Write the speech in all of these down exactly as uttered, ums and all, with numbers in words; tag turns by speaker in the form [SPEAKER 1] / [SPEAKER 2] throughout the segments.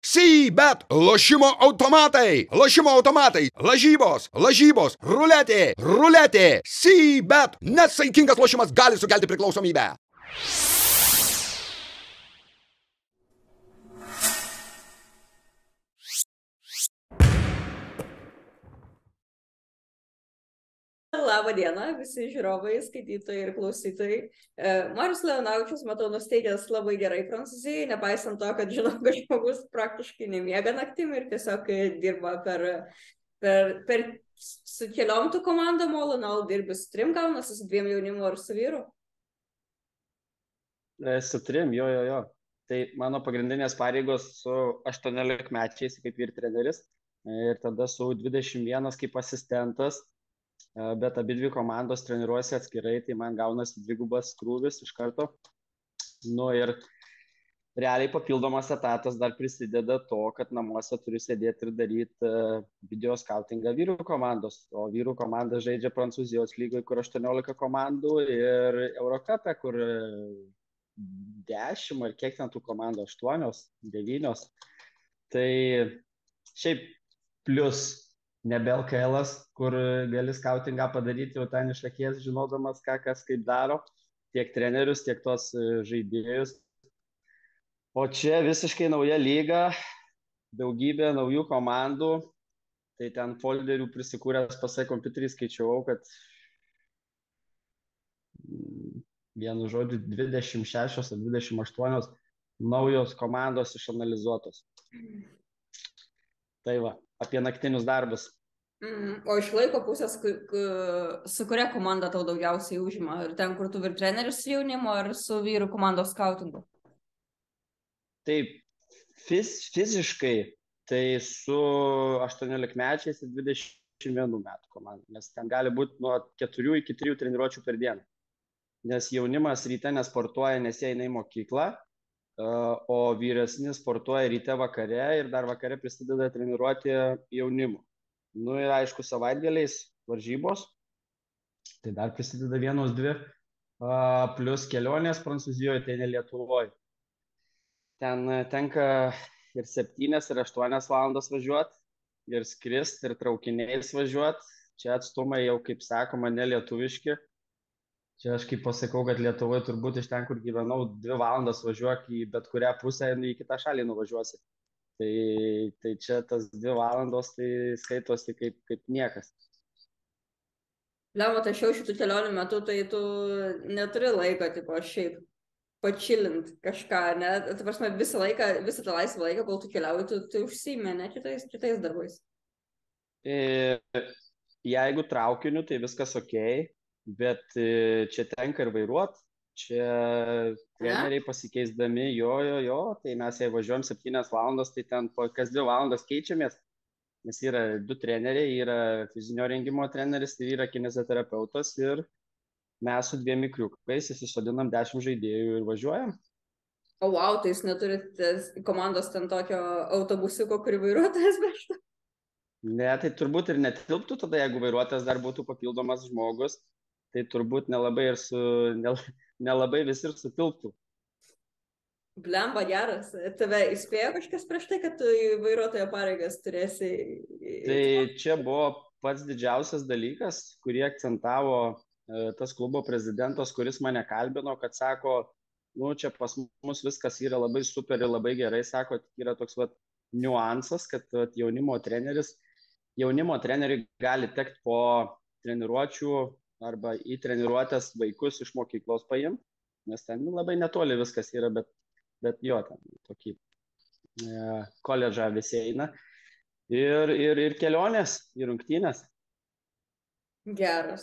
[SPEAKER 1] Sybet, lošimo automatai, lošimo automatai, lažybos, lažybos, ruletė, ruletė, Sybet. Nesaikingas lošimas gali sukelti priklausomybę.
[SPEAKER 2] Labą dieną, visi žiūrovai, skaitytojai ir klausytojai. Marius Leonavičius, matau, nusteikęs labai gerai Prancūzijai, nepaisant to, kad žinau, kad žmogus praktiškai nemiega naktim ir tiesiog dirba per, per, per su keliom tų komandom, o Lanol dirbi su trim, gaunasi su dviem jaunimu ar su vyru?
[SPEAKER 3] Su trim, jo, jo, jo. Tai mano pagrindinės pareigos su aštuoniolikmečiais kaip vyr treneris ir tada su dvidešimt vienas kaip asistentas. Bet abi dvi komandos treniruosi atskirai, tai man gaunasi dvigubas krūvis iš karto. Nu ir realiai papildomas etatas dar prisideda to, kad namuose turiu sėdėti ir daryti video skautingą vyrų komandos. O vyrų komanda žaidžia Prancūzijos lygoje, kur aštuoniolika komandų, ir Eurocupe, kur dešimt ar kiek ten tų komandų, aštuonios, devynios. Tai šiaip plius nebe L K L-as, kur gali skautingą padaryti jau ten iš akies, žinodamas, ką kas kaip daro, tiek trenerius, tiek tos žaidėjus. O čia visiškai nauja lyga, daugybė naujų komandų, tai ten folderių prisikūręs pasai kompiuterį skaičiavau, kad vienu žodžiu dvidešimt šešios ar dvidešimt aštuonios naujos komandos išanalizuotos. Tai va, apie naktinius darbus.
[SPEAKER 2] Mm, o iš laiko pusės, su kuria komanda tau daugiausiai užima? Ir ten, kur tu vyr treneris su jaunimo, ar su vyrų komandos skautingu?
[SPEAKER 3] Taip, fiz, fiziškai tai su aštuoniolikmečiais ir dvidešimt vienų metų komanda, nes ten gali būti nuo keturių iki trijų treniruočių per dieną. Nes jaunimas ryte nesportuoja, nes jie eina į mokyklą, o vyresni sportuoja ryte vakare ir dar vakare prisideda treniruoti jaunimu. Nu ir aišku, savaitgaliais varžybos, tai dar prisideda vienos dvi, plus kelionės Prancūzijoje, tai ne Lietuvoje. Ten tenka ir septynias, ir aštuonias valandas važiuoti, ir skrist, ir traukiniais važiuoti. Čia atstumai jau, kaip sakoma, ne lietuviški. Čia aš kaip pasakau, kad Lietuvoje turbūt iš ten, kur gyvenau, dvi valandas važiuok į bet kurią pusę ir į kitą šalį nuvažiuosi. Tai, tai čia tas dvi valandos tai skaitosi kaip, kaip niekas.
[SPEAKER 2] Lemot, aš jau šitų kelionių metu, tai tu neturi laiko, tipo, šiaip pačilint kažką, ne? Tai prasme, visą laiką, visą tą laisvą laiką, kol tu keliauji, tu, tu užsiimi, ne, kitais, kitais darbais.
[SPEAKER 3] E, jeigu traukiniu, tai viskas okei, bet čia tenka ir vairuot. Čia treneriai pasikeisdami, jo, jo, jo, tai mes jei važiuojam septynias valandas, tai ten po kas dvi valandas keičiamės, nes yra du treneriai, yra fizinio rengimo treneris, tai yra kineziterapeutas ir mes su dviem ikriukais įsisodinam dešimt žaidėjų ir važiuojam.
[SPEAKER 2] O wow, tai jūs neturite komandos ten tokio autobusiuko, kurį vairuotojas vežtų?
[SPEAKER 3] Ne, tai turbūt ir netilptų tada, jeigu vairuotojas dar būtų papildomas žmogus, tai turbūt nelabai ir su... Nel... nelabai vis ir sutilptų.
[SPEAKER 2] Blemba, geras. Tave įspėjo kažkas prieš tai, kad tu į vairuotojo pareigas turėsi?
[SPEAKER 3] Tai čia buvo pats didžiausias dalykas, kurį akcentavo tas klubo prezidentas, kuris mane kalbino, kad sako, nu čia pas mus viskas yra labai super ir labai gerai, sako, yra toks vat niuansas, kad vat, jaunimo treneris, jaunimo treneriui gali tekti po treniruočių arba į treniruotės vaikus iš mokyklos paimti, nes ten labai netoli viskas yra, bet, bet jo, ten tokį e, koledžą visi eina. Ir, ir, ir kelionės, ir rungtynės.
[SPEAKER 2] Geras.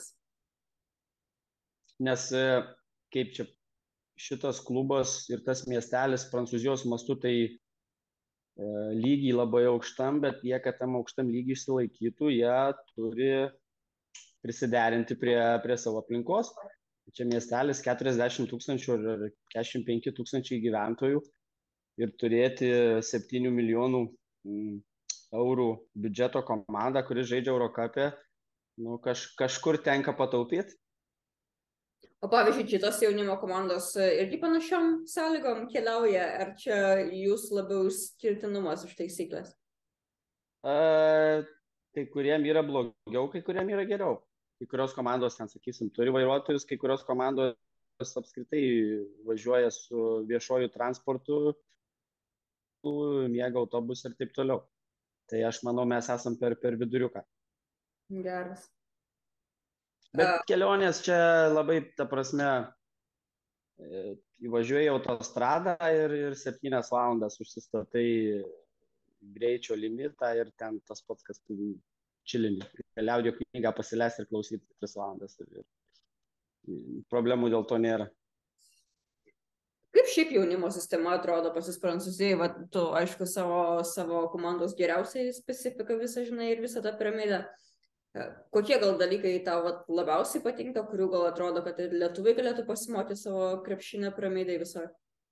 [SPEAKER 3] Nes e, kaip čia šitas klubas ir tas miestelis Prancūzijos mastu, tai e, lygiai labai aukštam, bet jie, kad tam aukštam lygiai išsilaikytų, jie turi prisiderinti prie, prie savo aplinkos. Čia miestelis keturiasdešimt tūkstančių ir keturiasdešimt penki tūkstančiai gyventojų ir turėti septynių milijonų eurų biudžeto komandą, kuri žaidžia Eurocupe, nu, kaž, kažkur tenka pataupyti.
[SPEAKER 2] O pavyzdžiui, kitos jaunimo komandos irgi panašiom sąlygom keliauja, ar čia jūs labiau išskirtinumas iš taisyklės?
[SPEAKER 3] A, kai kuriem yra blogiau, kai kuriem yra geriau. Kai kurios komandos, ten sakysim, turi vairuotojus, kai kurios komandos apskritai važiuoja su viešuoju transportu, miega autobusą ir taip toliau. Tai aš manau, mes esam per, per viduriuką.
[SPEAKER 2] Geras.
[SPEAKER 3] Bet
[SPEAKER 2] A,
[SPEAKER 3] kelionės čia labai, ta prasme, e, įvažiuoji į autostradą ir, ir septynias valandas užsistatai greičio limitą ir ten tas pats, kas čilini. Liaudio knygą pasileisti ir klausyti tris valandas. Ir, ir problemų dėl to nėra.
[SPEAKER 2] kaip šiaip jaunimo sistema atrodo pas jūs Prancūzijai? Va, tu, aišku, savo, savo komandos geriausiai specifiką visą žinai ir visą tą piramidę. E, Kokie gal dalykai tau vat, labiausiai patinka, kurių gal atrodo, kad ir lietuviai galėtų pasimoti savo krepšinio piramidai visoje?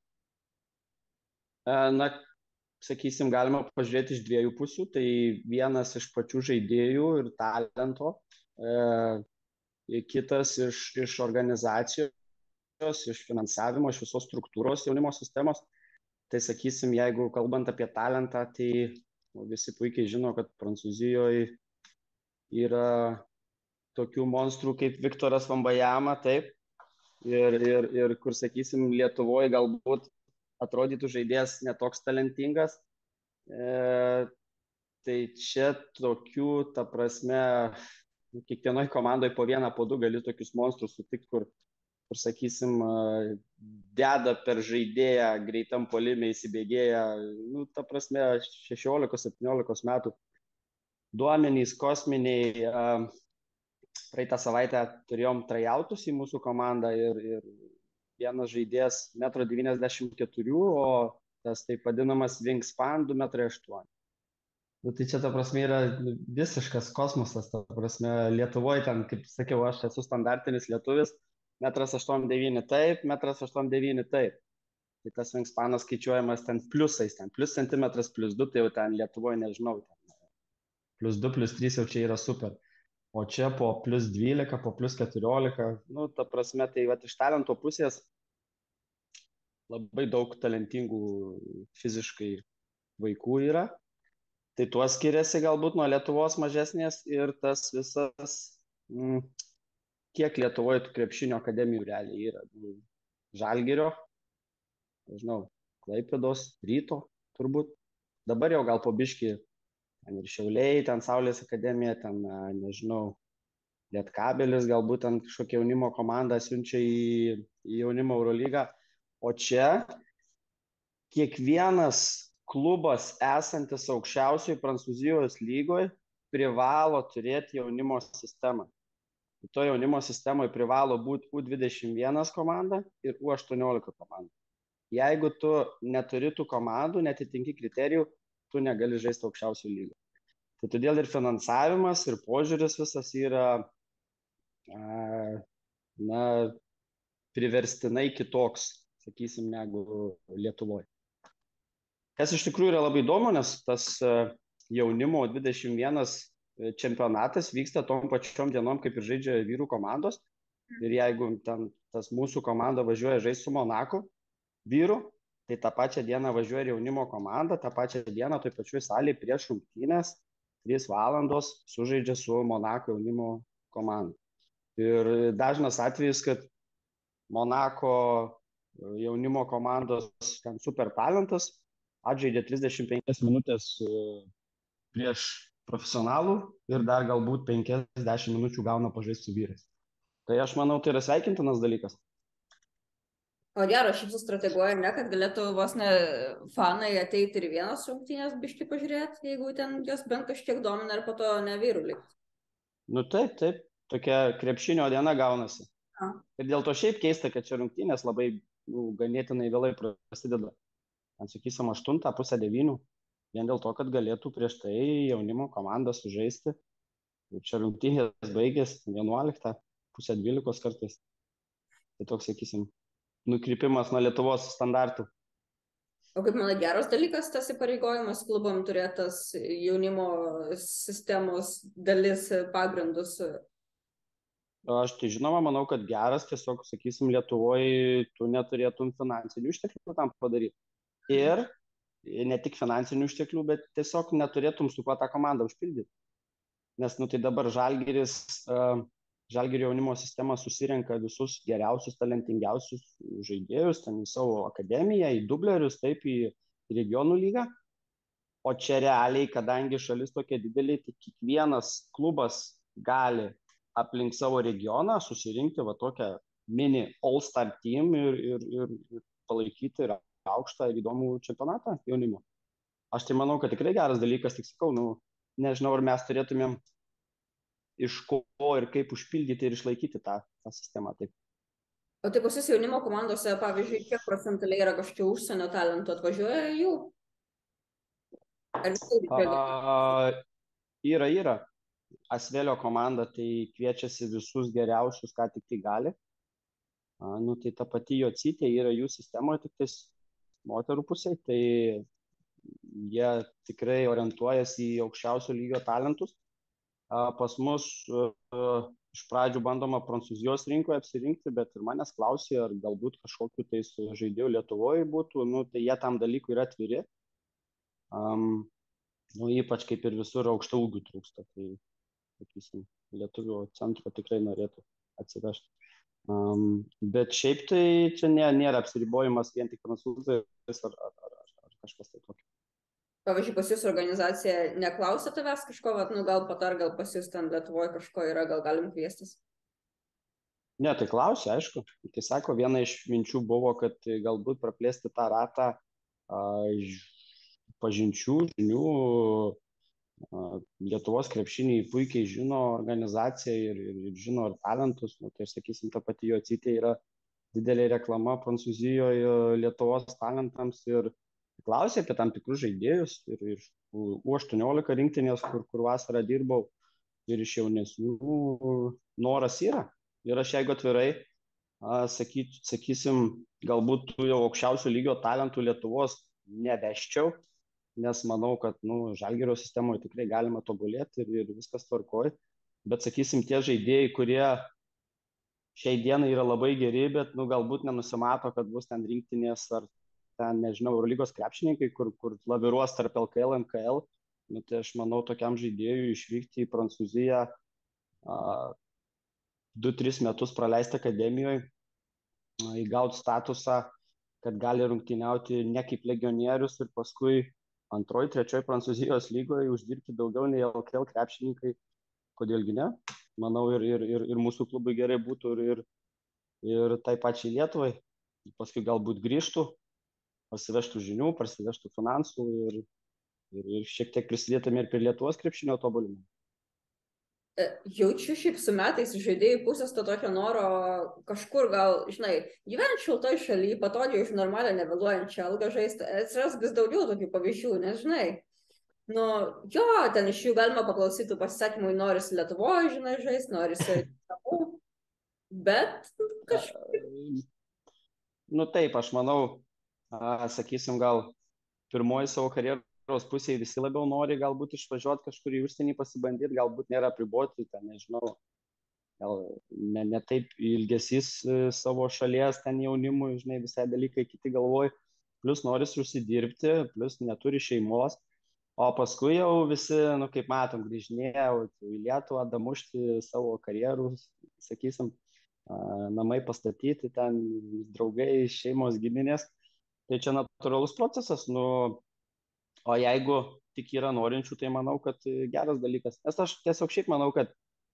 [SPEAKER 3] E, Na, sakysim, galima pažiūrėti iš dviejų pusių. Tai vienas iš pačių žaidėjų ir talento, e, kitas iš, iš organizacijos, iš finansavimo, iš visos struktūros jaunimo sistemos. Tai sakysim, jeigu kalbant apie talentą, tai nu, visi puikiai žino, kad Prancūzijoje yra tokių monstrų kaip Viktoras Vambajama, taip, ir, ir, ir kur, sakysim, Lietuvoje galbūt atrodytų žaidėjas netoks talentingas. E, tai čia tokių, ta prasme, kiekvienoje komandoje po vieną, po du gali tokius monstrus sutikti, kur, kur, sakysim, deda per žaidėją, greitam puolime įsibėgėja, nu, ta prasme, šešiolikos septyniolikos metų duomenys kosminiai. Praeitą savaitę turėjom trajautus į mūsų komandą ir, ir vienas žaidėjas metro devyniasdešimt keturi, o tas taip vadinamas wingspan du metrai aštuoni. Nu, tai čia, ta prasme, yra visiškas kosmosas, ta prasme, Lietuvoje ten, kaip sakiau, aš esu standartinis lietuvis, metras aštuoniasdešimt devyni taip, metras aštuoniasdešimt devyni taip. Tai tas wingspanas skaičiuojamas ten pliusais, ten plius centimetras, plius du, tai jau ten Lietuvoje nežinau, ten plius du, plius trys jau čia yra super. O čia po plius dvylika, po plius keturiolika, nu, ta prasme, tai va, iš talento pusės labai daug talentingų fiziškai vaikų yra. Tai tuo skiriasi galbūt nuo Lietuvos mažesnės ir tas visas, mm, kiek Lietuvoje tų krepšinio akademijų realiai yra. Žalgirio, nežinau, Klaipėdos, Ryto turbūt. Dabar jau gal po biškį ten ir Šiauliai, ten Saulės akademija, ten, nežinau, Lietkabelis, galbūt ten kažkokia jaunimo komanda siunčia į, į jaunimo Eurolygą. O čia kiekvienas klubas esantis aukščiausioje Prancūzijos lygoje privalo turėti jaunimo sistemą. To jaunimo sistemoje privalo būti U dvidešimt vienas komanda ir U aštuoniolika komanda. Jeigu tu neturi tų komandų, netitinki kriterijų, tu negali žaisti aukščiausių lygų. Tai todėl ir finansavimas, ir požiūris visas yra na, priverstinai kitoks, sakysim, negu Lietuvoje. Kas iš tikrųjų yra labai įdomu, nes tas jaunimo dvidešimt vienas čempionatas vyksta tom pačiom dienom, kaip ir žaidžia vyrų komandos. Ir jeigu ten tas mūsų komanda važiuoja žaisti su Monaku vyrų, tai tą pačią dieną važiuoja ir jaunimo komanda, tą pačią dieną toj pačioj salėje prieš rungtynes trys valandos sužaidžia su Monako jaunimo komanda. Ir dažnas atvejis, kad Monako jaunimo komandos ten super talentas atžaidė trisdešimt penkias minutės prieš profesionalų ir dar galbūt penkiasdešimt minučių gauna pažaisti su vyrais. Tai aš manau, tai yra sveikintinas dalykas.
[SPEAKER 2] O gero, šiaip sustrateguoja, ne, kad galėtų vos ne fanai ateiti ir vienas rungtynės biškį pažiūrėti, jeigu ten jos bent kažkiek domina ir po to ne vyrų likti. Nu
[SPEAKER 3] taip, taip, tokia krepšinio diena gaunasi.
[SPEAKER 2] A.
[SPEAKER 3] Ir dėl to šiaip keista, kad čia rungtynės labai nu, ganėtinai vėlai prasideda. Ten sakysim aštuntą, pusę devynių, vien dėl to, kad galėtų prieš tai jaunimo komandą sužaisti. Ir čia rungtynės baigės vienuoliktą, pusę dvylikos kartais. Tai toks, sakysim, nukrypimas nuo Lietuvos standartų.
[SPEAKER 2] O kaip manai, geras dalykas tas įpareigojimas klubam turėtas jaunimo sistemos dalis pagrindus
[SPEAKER 3] Aš tai žinoma, manau, kad geras, tiesiog, sakysim, Lietuvoje tu neturėtum finansinių išteklių tam padaryti. Ir ne tik finansinių išteklių, bet tiesiog neturėtum su kuo tą komandą užpildyti. Nes, nu, tai dabar Žalgiris, uh, Žalgirio jaunimo sistema susirenka visus geriausius, talentingiausius žaidėjus, ten į savo akademiją, į dublerius, taip, į regionų lygą. O čia realiai, kadangi šalis tokia didelė, tai kiekvienas klubas gali aplink savo regioną susirinkti va tokią mini all-star team ir, ir, ir, ir palaikyti ir aukštą ir įdomų čempionatą jaunimo. Aš tai manau, kad tikrai geras dalykas, tik sakau, nu, nežinau, ar mes turėtumėm iš ko ir kaip užpildyti ir išlaikyti tą, tą sistemą. Taip.
[SPEAKER 2] O tai pas jūs jaunimo komandose, pavyzdžiui, kiek procentaliai yra kažkokių užsienio talentų atvažiuoja jų? Ar visai didžiulė?
[SPEAKER 3] Yra, yra. Asvelio komanda tai kviečiasi visus geriausius, ką tik tai gali. A, nu, tai ta pati Jocytė yra jų sistemoje, tik tais moterų pusėje, tai jie tikrai orientuojasi į aukščiausio lygio talentus. A, pas mus a, iš pradžių bandoma Prancūzijos rinkoje apsirinkti, bet ir manęs klausė, ar galbūt kažkokiu tais žaidėjų Lietuvoje būtų, nu, tai jie tam dalykui yra atviri. Um, nu, ypač kaip ir visur aukšto ūgių trūksta, tai sakysim, lietuvių centro tikrai norėtų atsivežti. Um, bet šiaip tai čia nė, nėra apsiribojimas vien tik prancūzais ar, ar, ar, ar kažkas tai tokio.
[SPEAKER 2] Pavyzdžiui, pas jūs organizacija neklausia tavęs kažko, vat, nu, gal patar, gal pas jūs ten Lietuvoje kažko yra, gal galim kviestis?
[SPEAKER 3] Ne, tai klausia, aišku. Tai sako, viena iš minčių buvo, kad galbūt praplėsti tą ratą a, pažinčių, žinių. Lietuvos krepšinį puikiai žino organizacija ir, ir, ir žino ir talentus, nu, tai sakysim, ta pati Jocytė yra didelė reklama Prancūzijoje Lietuvos talentams ir klausė apie tam tikrus žaidėjus ir, ir U aštuoniolika rinktinės, kur, kur vasarą dirbau ir iš jaunesnių noras yra. Ir aš jeigu atvirai, saky, sakysim, galbūt jau aukščiausio lygio talentų Lietuvos neveščiau, nes manau, kad nu, Žalgirio sistemoje tikrai galima tobulėti ir, ir viskas tvarkoj. Bet, sakysim, tie žaidėjai, kurie šiai dienai yra labai geri, bet nu, galbūt nenusimato, kad bus ten rinktinės ar ten, nežinau, Eurolygos krepšininkai, kur, kur laviruos tarp L K L, M K L. Nu, tai aš manau, tokiam žaidėjui išvykti į Prancūziją du tris metus praleisti akademijoje, įgauti statusą, kad gali rungtyniauti ne kaip legionierius ir paskui antroji, trečioji Prancūzijos lygoje uždirbti daugiau nei L K L krepšininkai, kodėlgi ne? Manau, ir, ir, ir, ir mūsų klubui gerai būtų ir, ir, ir tai pačiai Lietuvai. Paskui galbūt grįžtų, parsivežtų žinių, parsivežtų finansų ir, ir, ir šiek tiek prisidėtume ir prie Lietuvos krepšinio tobulinimo.
[SPEAKER 2] Jaučiu šiaip su metais žaidėjų pusės to tokio noro kažkur gal, žinai, gyventi šiltoj šalyje, patogiai už normalią nevėluojančią algą žaisti, atsiras vis daugiau tokių pavyzdžių, nes, žinai, nu, jo, ten iš jų galima paklausyti pasisakymų, norisi Lietuvoje, žinai, žaisti, norisi namų, bet kažkaip.
[SPEAKER 3] Nu taip, aš manau, a, sakysim, gal pirmoji savo karjerą pusėje visi labiau nori galbūt išvažiuoti kažkur į užsienį pasibandyti, galbūt nėra apriboti, ten, nežinau, gal ne, ne taip ilgesys savo šalies ten jaunimui, žinai, visai dalykai kiti galvoj, plus norisi užsidirbti, plus neturi šeimos, o paskui jau visi, nu kaip matom, grįžinėja į Lietuvą, damušti savo karjerus, sakysim, namai pastatyti, ten draugai, šeimos, giminės, tai čia natūralus procesas, nu, o jeigu tik yra norinčių, tai manau, kad geras dalykas. Nes aš tiesiog šiaip manau, kad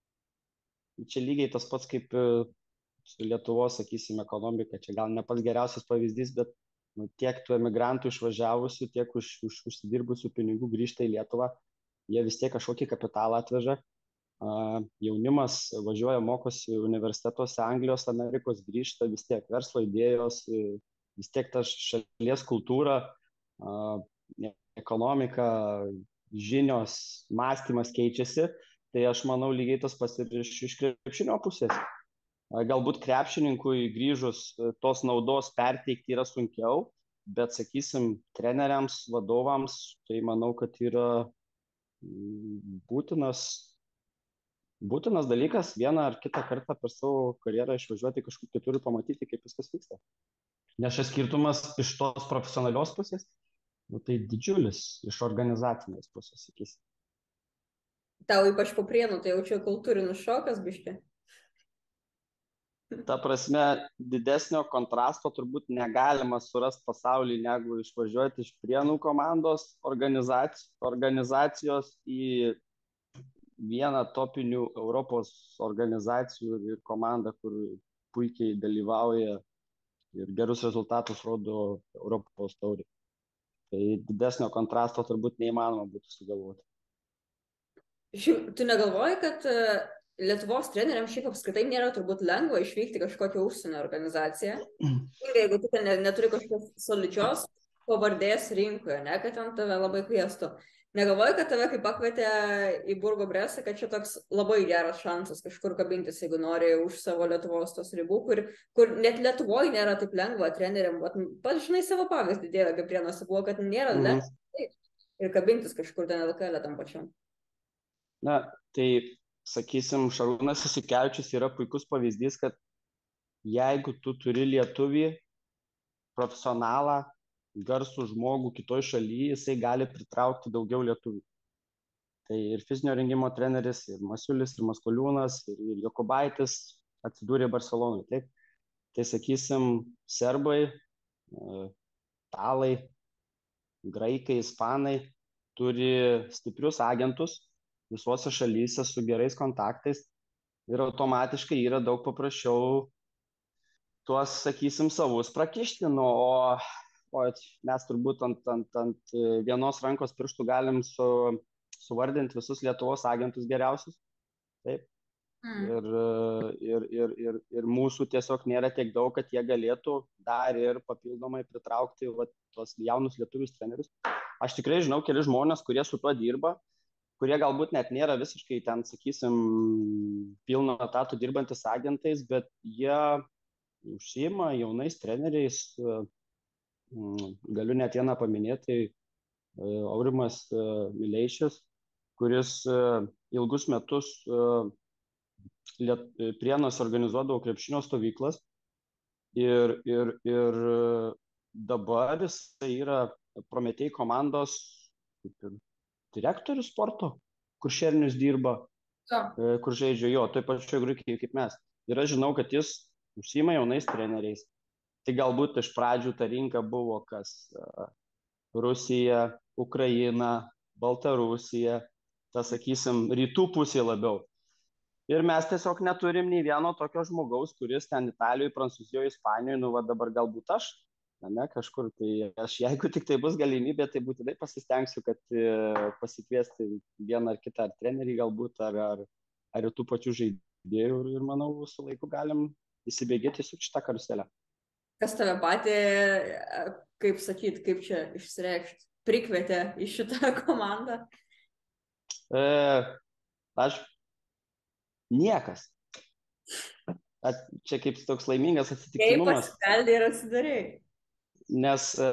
[SPEAKER 3] čia lygiai tas pats kaip su Lietuvos, sakysim, ekonomika. Čia gal ne pats geriausias pavyzdys, bet nu, tiek tų emigrantų išvažiavusių, tiek už, už, užsidirbusių pinigų grįžta į Lietuvą, jie vis tiek kažkokį kapitalą atveža. Uh, jaunimas važiuoja, mokosi universitetuose Anglijos, Amerikos, grįžta, vis tiek verslo idėjos, vis tiek ta šalies kultūra, uh, ekonomika, žinios, mąstymas keičiasi, tai aš manau lygiai tas pats ir iš, iš krepšinio pusės. Galbūt krepšininkui grįžus tos naudos perteikti yra sunkiau, bet, sakysim, treneriams, vadovams, tai manau, kad yra būtinas būtinas dalykas vieną ar kitą kartą per savo karjerą išvažiuoti kažkur kitur ir pamatyti, kaip viskas vyksta. Nes šis skirtumas iš tos profesionalios pusės, nu, tai didžiulis iš organizacinės pusės, sakysi.
[SPEAKER 2] Tau ypač po Prienų, tai jaučiu kultūrinis šokas, biški.
[SPEAKER 3] Ta prasme, didesnio kontrasto turbūt negalima surasti pasaulyje, negu išvažiuoti iš Prienų komandos organizacijos, organizacijos į vieną topinių Europos organizacijų ir komandą, kur puikiai dalyvauja ir gerus rezultatus rodo Europos taurė. Tai didesnio kontrasto turbūt neįmanoma būtų sugalvoti.
[SPEAKER 2] Šiaip, tu negalvoji, kad Lietuvos treneriams šiaip apskritai nėra turbūt lengva išvykti kažkokią užsienio organizaciją? Jeigu tu neturi kažkokios solidžios pavardės rinkoje, ne, kad ten tave labai kviestų. Negalvoji, kad tave kaip pakvietė į Burgo Bresą, kad čia toks labai geras šansas kažkur kabintis, jeigu nori už savo Lietuvos tos ribų, kur, kur net Lietuvoje nėra taip lengva treneriam. Pats žinai savo pavyzdį, Dieve, kaip Prienuose buvo, kad nėra
[SPEAKER 3] Mhm.
[SPEAKER 2] lengva ir kabintis kažkur ten L K L tam pačiam.
[SPEAKER 3] Na, tai, sakysim, Šarūnas Jasikevičius yra puikus pavyzdys, kad jeigu tu turi lietuvį, profesionalą, garsų žmogų kitoj šalyje, jisai gali pritraukti daugiau lietuvių. Tai ir fizinio rengimo treneris, ir Masiulis, ir Maskoliūnas, ir, ir Jokubaitis atsidūrė Barcelonoje. Taip? Tai, sakysim, serbai, italai, graikai, ispanai turi stiprius agentus visuose šalyse su gerais kontaktais ir automatiškai yra daug paprasčiau tuos, sakysim, savus prakišti. Nu, o, o mes turbūt ant, ant, ant vienos rankos pirštų galim su, suvardinti visus Lietuvos agentus geriausius. Taip. Mm. Ir, ir, ir, ir, ir mūsų tiesiog nėra tiek daug, kad jie galėtų dar ir papildomai pritraukti va, tos jaunus lietuvius trenerius. Aš tikrai žinau keli žmonės, kurie su tuo dirba, kurie galbūt net nėra visiškai ten, sakysim, pilno etatų dirbantis agentais, bet jie užsiima jaunais treneriais. Galiu net vieną paminėti, Aurimas Mileišius, kuris ilgus metus Prienuose organizuodavo krepšinio stovyklas ir, ir, ir dabar jis yra Prometėjai komandos kaip ir direktorius sporto, kur Šernius dirba, ja. Kur žaidžia jo, toj pačioj grupėje kaip mes. Ir aš žinau, kad jis užsiima jaunais treneriais. Tai galbūt iš pradžių ta rinka buvo kas Rusija, Ukraina, Baltarusija, ta, sakysim, rytų pusė labiau. Ir mes tiesiog neturim nei vieno tokio žmogaus, kuris ten Italijoje, Prancūzijoje, Ispanijoje, nu va dabar galbūt aš, ne, kažkur, tai aš jeigu tik tai bus galimybė, tai būtinai pasistengsiu, kad pasikviesti vieną ar kitą ar trenerį galbūt, ar, ar, ar tų pačių žaidėjų ir manau, su laiku galim įsibėgėti su šitą karuselę.
[SPEAKER 2] Kas tave patį, kaip sakyt, kaip čia išsireikšti, prikvietė į šitą komandą?
[SPEAKER 3] E, aš niekas. At, čia kaip toks laimingas atsitiktinumas.
[SPEAKER 2] Kaip pasibeldė ir atsidarėjai?
[SPEAKER 3] Nes e,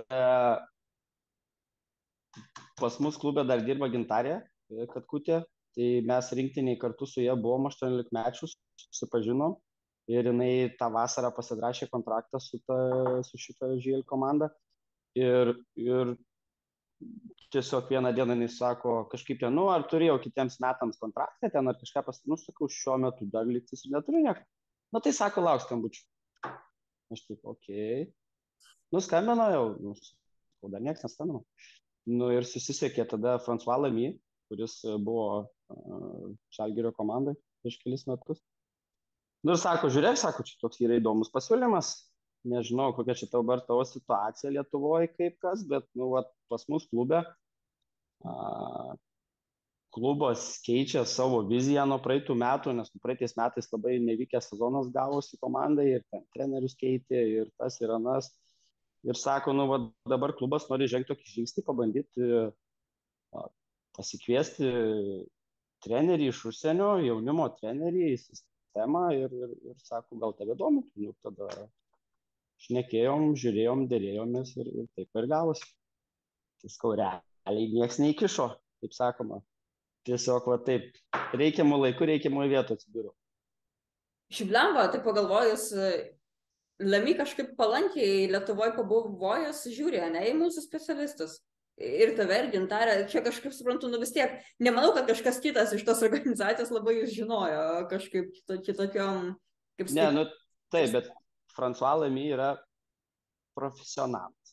[SPEAKER 3] pas mus klube dar dirba Gintarė Katkutė, tai mes rinktiniai kartu su jie buvom aštuoniolikmečius, susipažinom ir jinai tą vasarą pasirašė kontraktą su, ta, su šita Ž L komanda ir, ir tiesiog vieną dieną jinai sako, kažkaip ten, nu, ar turėjau kitiems metams kontraktą ten, ar kažką pas, nu, sakau, šiuo metu dar liktis ir neturiu nieko. Nu, tai sako, lauk skambučių. Aš taip, okei. Okay. Nuskambino jau, nu, dar niekas neskambino. Nu, ir susisiekė tada François Lamy, kuris buvo uh, Žalgirio komandai prieš kelis metus. Nu, ir sako, žiūrėk, sako, čia toks yra įdomus pasiūlymas. Nežinau, kokia čia dabar tavo situacija Lietuvoje kaip kas, bet, nu, va, pas mus klube uh, klubas keičia savo viziją nuo praeitų metų, nes praeitais metais labai nevykęs sezonas gavosi komandai ir ten trenerius keitė ir tas ir anas. Ir sako, nu, va, dabar klubas nori žengti tokį žingsnį, pabandyti a, pasikviesti trenerį iš užsienio, jaunimo trenerį į sistemą ir, ir, ir sako, gal tave domintų. Nu, tada šnekėjom, žiūrėjom, dėrėjomės ir, ir taip ir gavosi. Tai skau, realiai nieks neįkišo, taip sakoma. tiesiog va taip, reikiamų laikų, reikiamų vietų atsidūriau.
[SPEAKER 2] Šiaip lemba, tai pagalvojus, Lemy kažkaip palankiai Lietuvoje pabuvojęs žiūri, ne, į mūsų specialistus. Ir tave, ir Gintarę, čia kažkaip suprantu, nu vis tiek, nemanau, kad kažkas kitas iš tos organizacijos labai jūs žinojo, kažkaip kito, kitokiom, kaip
[SPEAKER 3] Ne, nu taip, bet François Lamy yra profesionalas.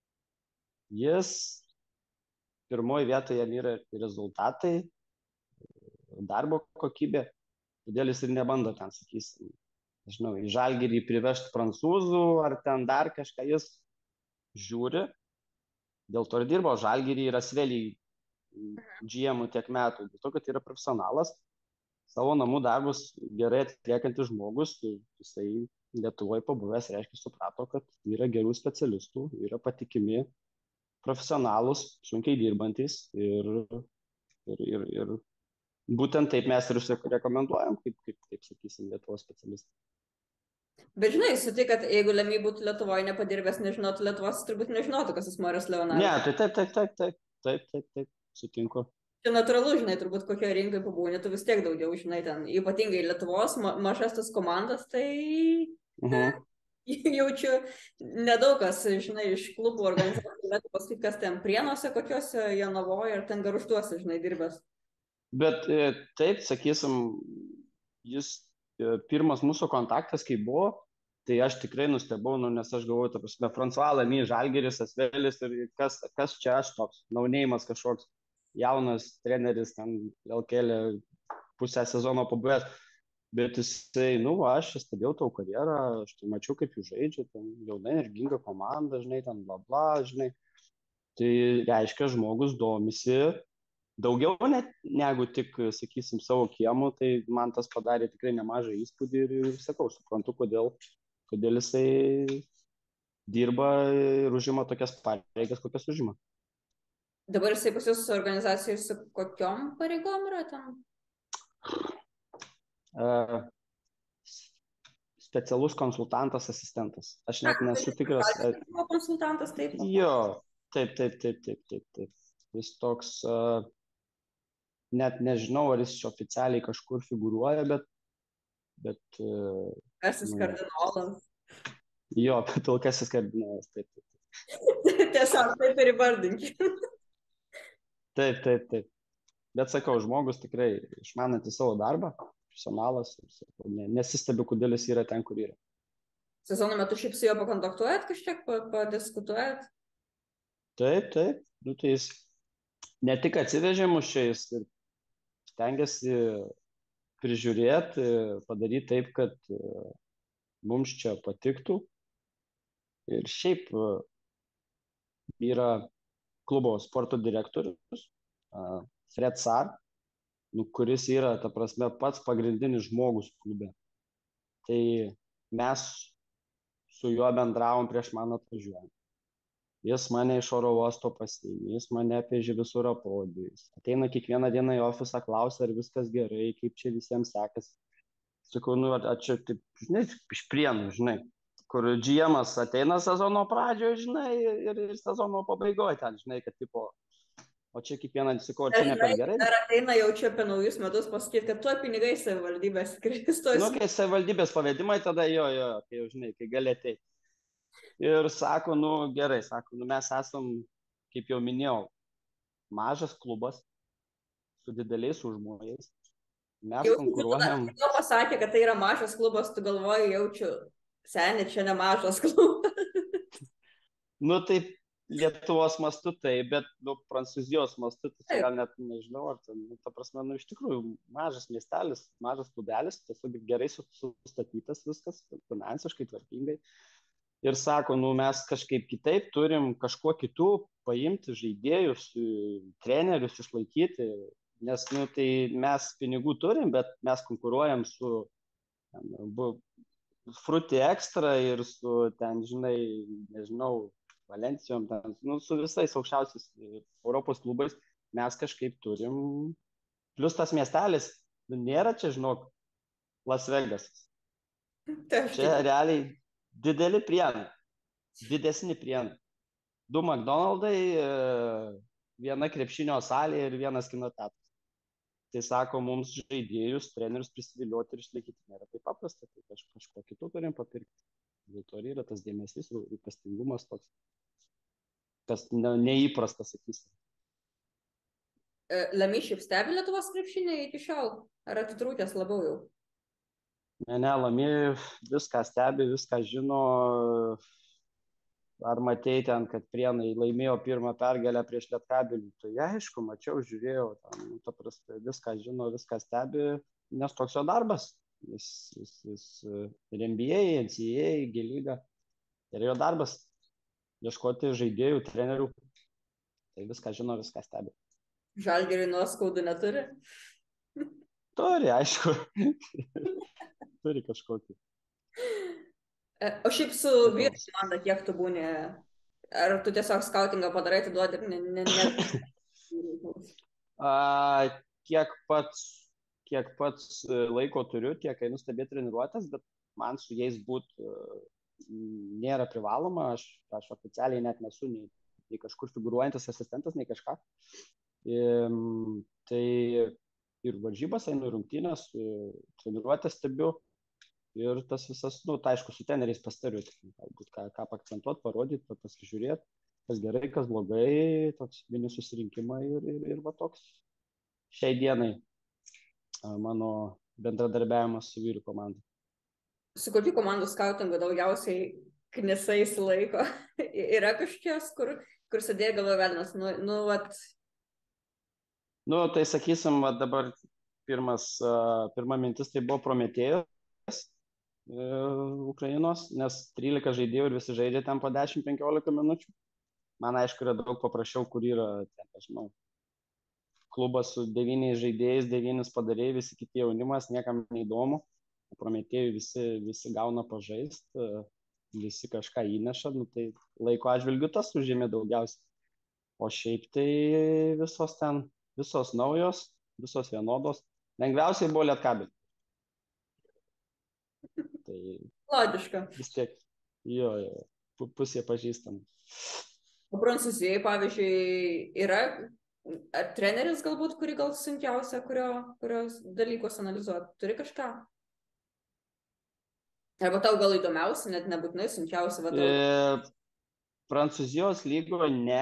[SPEAKER 3] Jis pirmoji vietoje jam yra rezultatai, darbo kokybė, todėl jis ir nebando ten, sakysim, žinau, į Žalgirį privežti prancūzų ar ten dar kažką, jis žiūri, dėl to ir dirbo, Žalgirį yra sveliai G M tiek metų, dėl to, kad yra profesionalas, savo namų darbus gerai atliekantis žmogus, jisai Lietuvoje pabuvęs, reiškia, suprato, kad yra gerų specialistų, yra patikimi, profesionalus, sunkiai dirbantis ir, ir, ir, ir būtent taip mes ir rekomenduojam, kaip, kaip, kaip sakysim, Lietuvos specialistai.
[SPEAKER 2] Bet žinai, sutik, kad jeigu Lemy būtų Lietuvoje nepadirbęs, nežinotų Lietuvos, turbūt nežinotų, kas jis Marius Leonavičius.
[SPEAKER 3] Ne, tai taip, taip, taip, taip, taip, taip, taip, sutinku.
[SPEAKER 2] Čia natūralu, žinai, turbūt kokioje rinkai pabūnė, tu vis tiek daugiau, žinai, ten ypatingai Lietuvos, ma mažas tas komandas, tai
[SPEAKER 3] Mhm.
[SPEAKER 2] jaučiu nedaug kas, žinai, iš klubų organizacijų, galėtų pasakyti, kas ten Prienuose, kokiuose Jonavoje ir ten Gargžduose, žinai, dirbęs.
[SPEAKER 3] Bet e, taip, sakysim, jis e, pirmas mūsų kontaktas, kai buvo, tai aš tikrai nustebau, nu, nes aš galvoju, ta prasme, François Lamy, Žalgiris, Asvelis ir kas, kas čia aš toks, naunėjimas kažkoks jaunas treneris, ten vėl kėlė pusę sezono pabuvęs, bet jisai, nu, aš stebėjau tavo karjerą, aš tai mačiau, kaip jūs žaidžia, ten jauna energinga komanda, žinai, ten bla bla, žinai, tai reiškia, žmogus domisi daugiau net negu tik, sakysim, savo kiemų, tai man tas padarė tikrai nemažą įspūdį ir, ir sakau, suprantu, kodėl, kodėl jisai dirba ir užima tokias pareigas, kokias užima.
[SPEAKER 2] Dabar jisai pas jūs organizacijai su kokiom pareigom yra ten?
[SPEAKER 3] Uh, specialus konsultantas, asistentas. Aš net nesu tikras.
[SPEAKER 2] Buvo konsultantas, taip?
[SPEAKER 3] Jo, taip, taip, taip, taip, taip, taip. Jis toks, uh, net nežinau, ar jis oficialiai kažkur figūruoja, bet... bet uh,
[SPEAKER 2] Kasis kardinolas.
[SPEAKER 3] Jo, pilkasis kardinolas, taip, taip.
[SPEAKER 2] Tiesiog taip ir įvardinkime.
[SPEAKER 3] Taip, taip, taip. Bet sakau, žmogus tikrai išmanantis savo darbą, profesionalas, nesistebiu, kodėl jis yra ten, kur yra.
[SPEAKER 2] Sezono metu šiaip su juo pakontaktuojat, kažkiek padiskutuojat?
[SPEAKER 3] Taip, taip. Nu, tai jis ne tik atsivežė mus čia, jis ir stengiasi prižiūrėti, padaryti taip, kad mums čia patiktų. Ir šiaip yra klubo sporto direktorius, Fred Sar, nu, kuris yra, ta prasme, pats pagrindinis žmogus klube. Tai mes su juo bendravom prieš man atvažiuojant. Jis mane iš oro uosto pasiėmė, jis mane apėžė visur aprodys. Ateina kiekvieną dieną į ofisą, klausia, ar viskas gerai, kaip čia visiems sekasi. Sakau, nu, čia taip, žinai, iš Prienų, žinai, kur G M-as ateina sezono pradžioje, žinai, ir, ir sezono pabaigoje ten, žinai, kad tipo, o čia kiekvieną sakau, čia ne per gerai.
[SPEAKER 2] Dar ateina jau čia apie naujus metus pasakyti, kad tuo pinigai savivaldybės kristos.
[SPEAKER 3] Nu, kai savivaldybės pavedimai, tada jo, jo, kai jau žinai, kai gali ateiti. Ir sako, nu gerai, sako, nu mes esam, kaip jau minėjau, mažas klubas su dideliais užmojais. Mes konkuruojam.
[SPEAKER 2] Jau pasakė, kad tai yra mažas klubas, tu galvoji, jaučiu, seniai, čia ne mažas klubas.
[SPEAKER 3] Nu taip, Lietuvos mastu taip, bet nu, Prancūzijos mastu, tai gal net nežinau, ar ten, nu, ta prasme, nu iš tikrųjų mažas miestelis, mažas klubelis, tiesiog gerai sustatytas viskas, finansiškai tvarkingai. Ir sako, nu mes kažkaip kitaip turim kažkuo kitų paimti žaidėjus, trenerius išlaikyti, nes nu, tai mes pinigų turim, bet mes konkuruojam su ten, Fruity Extra ir su ten, žinai, nežinau, Valencijom, ten, nu, su visais aukščiausiais Europos klubais mes kažkaip turim. Plius tas miestelis, nu, nėra čia, žinok, Las Vegasas. Čia realiai dideli Prienai, didesni Prienai. Du McDonald'ai, viena krepšinio salė ir vienas kino teatras. tai sako, mums žaidėjus, trenerius prisivilioti ir išlaikyti nėra taip paprasta, tai kaž, kažko kitų turim papirkti. Dėl to ir yra tas dėmesys, rūpestingumas toks, kas ne, neįprastas, sakysim.
[SPEAKER 2] Lami šiaip stebi Lietuvos krepšinį iki šiol? Ar atitrūkęs labiau jau?
[SPEAKER 3] Ne, ne, Lami viską stebi, viską žino. Ar matei ten, kad Prienai laimėjo pirmą pergalę prieš Lietkabelį? Tai aišku, mačiau, žiūrėjau, ten, nu, ta prasme, viską žino, viską stebi, nes toks jo darbas. Jis, jis, jis ir N B A, N C A A, G lyga. Ir jo darbas ieškoti žaidėjų, trenerių. Tai viską žino, viską stebi.
[SPEAKER 2] Žalgiriui nuoskaudų neturi?
[SPEAKER 3] Turi, aišku. Turi kažkokį.
[SPEAKER 2] O šiaip su vyru komanda, kiek tu būni? Ar tu tiesiog skautingą padarai, tu duodi ir ne... ne, ne...
[SPEAKER 3] A, kiek, pats, kiek pats laiko turiu, tiek einu stebėti treniruotės, bet man su jais būt nėra privaloma. Aš, aš oficialiai net nesu nei, nei kažkur figūruojantis asistentas, nei kažką. Ir, tai ir varžybas einu, rungtynės, treniruotės stebiu. Ir tas visas, nu, tai aišku, su treneriais pastariu, galbūt ką, ką akcentuoti, parodyti, pasižiūrėti, kas gerai, kas blogai, toks vieni susirinkimai ir, ir, ir va toks šiai dienai mano bendradarbiavimas su vyrų komanda.
[SPEAKER 2] Su kokiu komandų skautingu daugiausiai knisais laiko? Yra kažkies, kur, kur sėdėjo galvoje vėlinas, nu, nu, vat...
[SPEAKER 3] Nu, tai sakysim, va, dabar pirmas, pirma mintis tai buvo Prometėjus. Ukrainos, nes trylika žaidėjų ir visi žaidžia ten po dešimt penkiolika minučių. Man aišku yra daug paprasčiau, kur yra, ten, aš žinau, klubas su devyniais žaidėjais, devynis padarėjai, visi kiti jaunimas, niekam neįdomu. Prometėjų visi, visi gauna pažaist, visi kažką įneša, nu, tai laiko atžvilgiu tas užėmė daugiausiai. O šiaip tai visos ten, visos naujos, visos vienodos. Lengviausiai buvo Lietkabelį. Tai
[SPEAKER 2] logiška.
[SPEAKER 3] Vis tiek, jo, jo, pusė pažįstama.
[SPEAKER 2] O Prancūzijai, pavyzdžiui, yra ar treneris galbūt, kurį gal sunkiausia, kurio, kurios dalykus analizuoti? Turi kažką? Arba tau gal įdomiausia, net nebūtinai sunkiausia. Va,
[SPEAKER 3] e, Prancūzijos lygoje ne,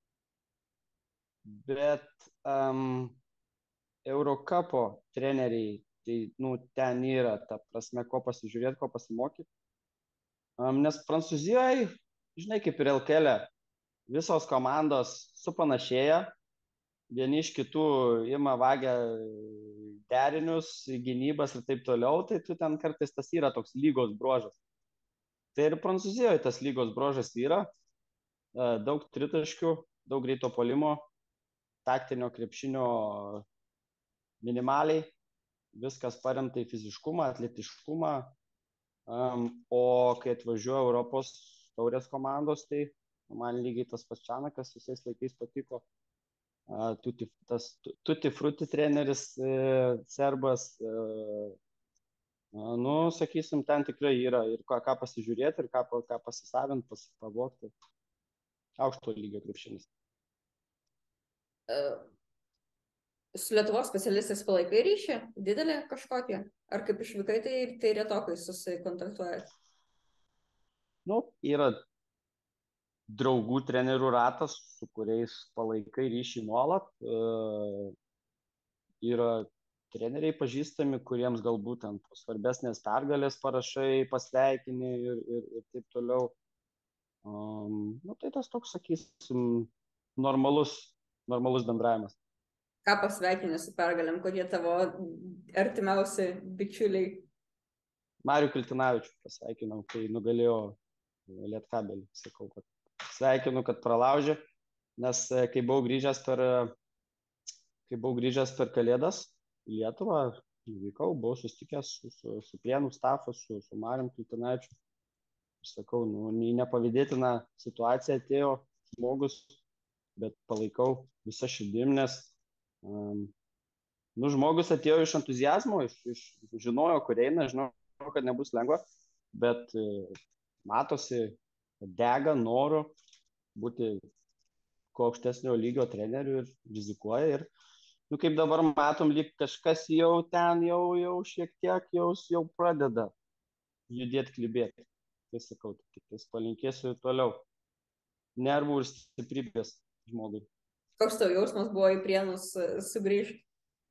[SPEAKER 3] bet um, Eurocupo treneriai, tai, nu, ten yra, ta prasme, ko pasižiūrėti, ko pasimokyti. Um, nes Prancūzijoje, žinai, kaip ir L K L, visos komandos supanašėja, vieni iš kitų ima vagia derinius, gynybas ir taip toliau, tai tu ten kartais tas yra toks lygos bruožas. Tai ir Prancūzijoje tas lygos bruožas yra, daug tritaškių, daug greito puolimo, taktinio krepšinio minimaliai, viskas paremta į fiziškumą, atletiškumą, um, o kai atvažiuoja Europos taurės komandos, tai man lygiai tas pats Čanakas visais laikais patiko, uh, tuti, tas Tutti Frutti treneris, uh, serbas, uh, uh, nu, sakysim, ten tikrai yra ir ką, ką pasižiūrėti, ir ką, ką pasisavinti, pasipavokti, aukšto lygio krepšinis.
[SPEAKER 2] Uh. Su Lietuvos specialistais palaikai ryšį? Didelį kažkokį? Ar kaip išvykai, tai, tai retokai susikontaktuojat?
[SPEAKER 3] Nu, yra draugų trenerių ratas, su kuriais palaikai ryšį nuolat. E, yra treneriai pažįstami, kuriems galbūt ant svarbesnės pergalės parašai, pasveikini ir, ir, ir taip toliau. Um, nu, tai tas toks, sakysim, normalus, normalus bendravimas.
[SPEAKER 2] Ką pasveikinė su pergalėm, kokie tavo artimiausi bičiuliai?
[SPEAKER 3] Marių Kiltinavičių pasveikinau, kai nugalėjo Lietkabelį. Sakau, kad sveikinu, kad pralaužė, nes kai buvau grįžęs per, kai buvau grįžęs per Kalėdas į Lietuvą, vykau, buvau susitikęs su, su, su Prienų stafu, su, su Marium Kiltinavičiu. Aš sakau, nu, nepavydėtina situacija atėjo žmogus, bet palaikau visą širdim, nes Um, nu, žmogus atėjo iš entuziazmo, iš, iš, žinojo, kur eina, žinojo, kad nebus lengva, bet e, matosi, dega noru būti kuo aukštesnio lygio treneriu ir rizikuoja ir nu kaip dabar matom, lyg kažkas jau ten jau, jau šiek tiek jau, jau pradeda judėti, klibėti. Tai sakau, tik tais palinkėsiu toliau nervų ir stiprybės žmogui.
[SPEAKER 2] Koks tavo jausmas buvo į Prienus sugrįžti?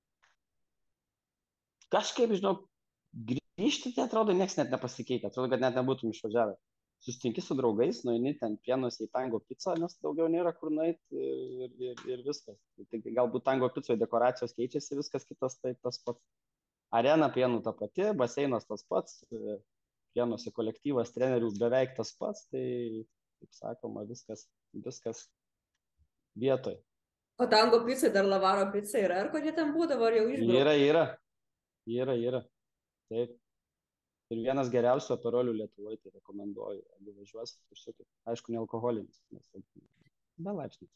[SPEAKER 3] Kažkaip, žinau, grįžti, tai atrodo, nieks net nepasikeitė. Atrodo, kad net nebūtum išvažiavę. Susitinki su draugais, nueini ten Prienuose į Tango pizzą, nes daugiau nėra kur nueiti ir, ir, ir viskas. Tai galbūt Tango pizzoje dekoracijos keičiasi, viskas kitas tai tas pats. Arena Prienų ta pati, baseinas tas pats, Prienuose kolektyvas trenerių beveik tas pats, tai, kaip sakoma, viskas, viskas vietoj.
[SPEAKER 2] O Tango pizzai dar Lavaro pizza yra, ar kokie ten būdavo, ar jau išbraukė?
[SPEAKER 3] Yra, yra, yra, yra, taip. Ir vienas geriausių aperolių Lietuvoje, tai rekomenduoju, jeigu važiuosit, užsukit. Aišku, ne alkoholinis, nes be laipsnių.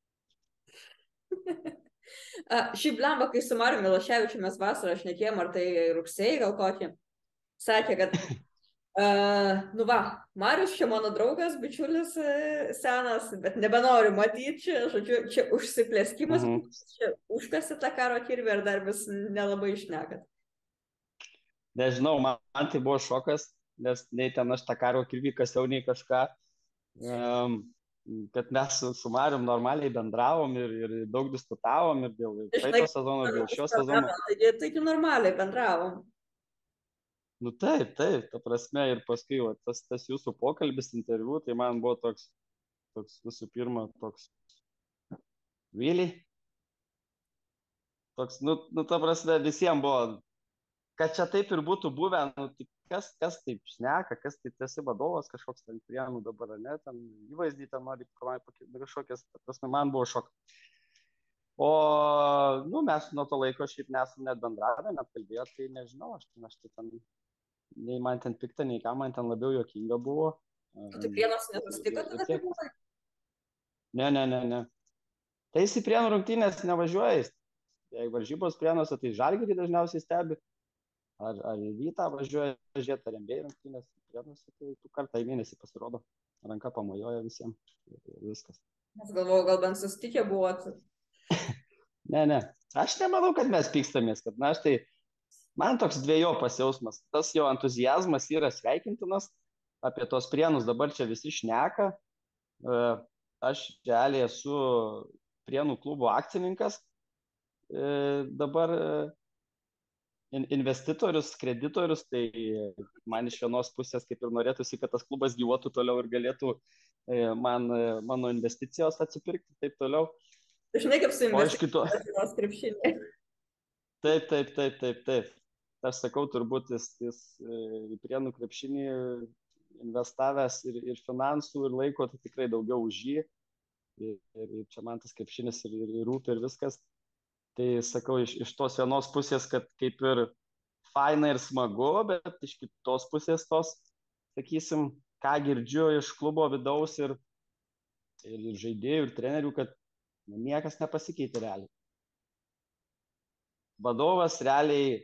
[SPEAKER 2] Šiaip blemba, kai su Mariumi Milaševičiu mes vasarą šnekėjom, ar tai rugsėjai gal kokį, sakė, kad uh, nu va, Marius čia mano draugas, bičiulis uh, senas, bet nebenoriu matyti čia, žodžiu, čia užsiplėskimas, mhm. Čia užkasi tą karo kirvį ir dar vis nelabai išnekat.
[SPEAKER 3] Nežinau, man, man tai buvo šokas, nes nei ten aš tą karo kirvį kasiau, nei kažką, um, kad mes su, su Marium normaliai bendravom ir, ir daug diskutavom ir dėl praeito sezono, dėl šio sezono.
[SPEAKER 2] Taigi, taigi normaliai bendravom.
[SPEAKER 3] Nu taip, taip, ta prasme ir paskui va, tas, tas jūsų pokalbis, interviu, tai man buvo toks, toks visų pirma, toks, really? Toks, nu, nu ta prasme, visiems buvo, kad čia taip ir būtų buvę, nu, tai kas, kas taip šneka, kas taip esi vadovas, kažkoks ten Prienų dabar, ne, ten įvaizdį ten nori kažkokias, ta prasme, man buvo šok. O, nu, mes nuo to laiko šiaip nesam net bendravę, net kalbėjo, tai nežinau, aš, aš tai ten, nei man ten pikta, nei ką, man ten labiau juokinga buvo.
[SPEAKER 2] O tai Prienuose nesusitiko tada kaip buvai?
[SPEAKER 3] Ne, ne, ne, ne. Tai jis į Prienų rungtynės nevažiuoja, jei varžybos Prienuose, tai Žalgirį dažniausiai stebi. Ar, ar į Rytą važiuoja žiūrėti, ar N B A rungtynės, Prienuose, tai tų kartą į mėnesį pasirodo, ranka pamojoja visiems ir viskas.
[SPEAKER 2] Aš galvoju, gal bent susitikę buvot.
[SPEAKER 3] Ne, ne, aš nemanau, kad mes pykstamės, kad na, aš tai, man toks dviejopas jausmas, tas jo entuzijazmas yra sveikintinas, apie tos Prienus dabar čia visi šneka, aš realiai esu Prienų klubo akcininkas, dabar investitorius, kreditorius, tai man iš vienos pusės kaip ir norėtųsi, kad tas klubas gyvuotų toliau ir galėtų man, mano investicijos atsipirkti, taip toliau.
[SPEAKER 2] Žinai, kaip su investicijos krepšinė.
[SPEAKER 3] Taip, taip, taip, taip, taip. Aš sakau, turbūt jis, jis į Prienų krepšinį investavęs ir, ir finansų, ir laiko, tai tikrai daugiau už jį. Ir, ir čia man tas krepšinis ir, ir, ir rūpi ir viskas. Tai sakau, iš, iš tos vienos pusės, kad kaip ir faina ir smagu, bet iš kitos pusės tos, sakysim, ką girdžiu iš klubo vidaus ir, ir, ir žaidėjų, ir trenerių, kad nu, niekas nepasikeitė realiai. Vadovas realiai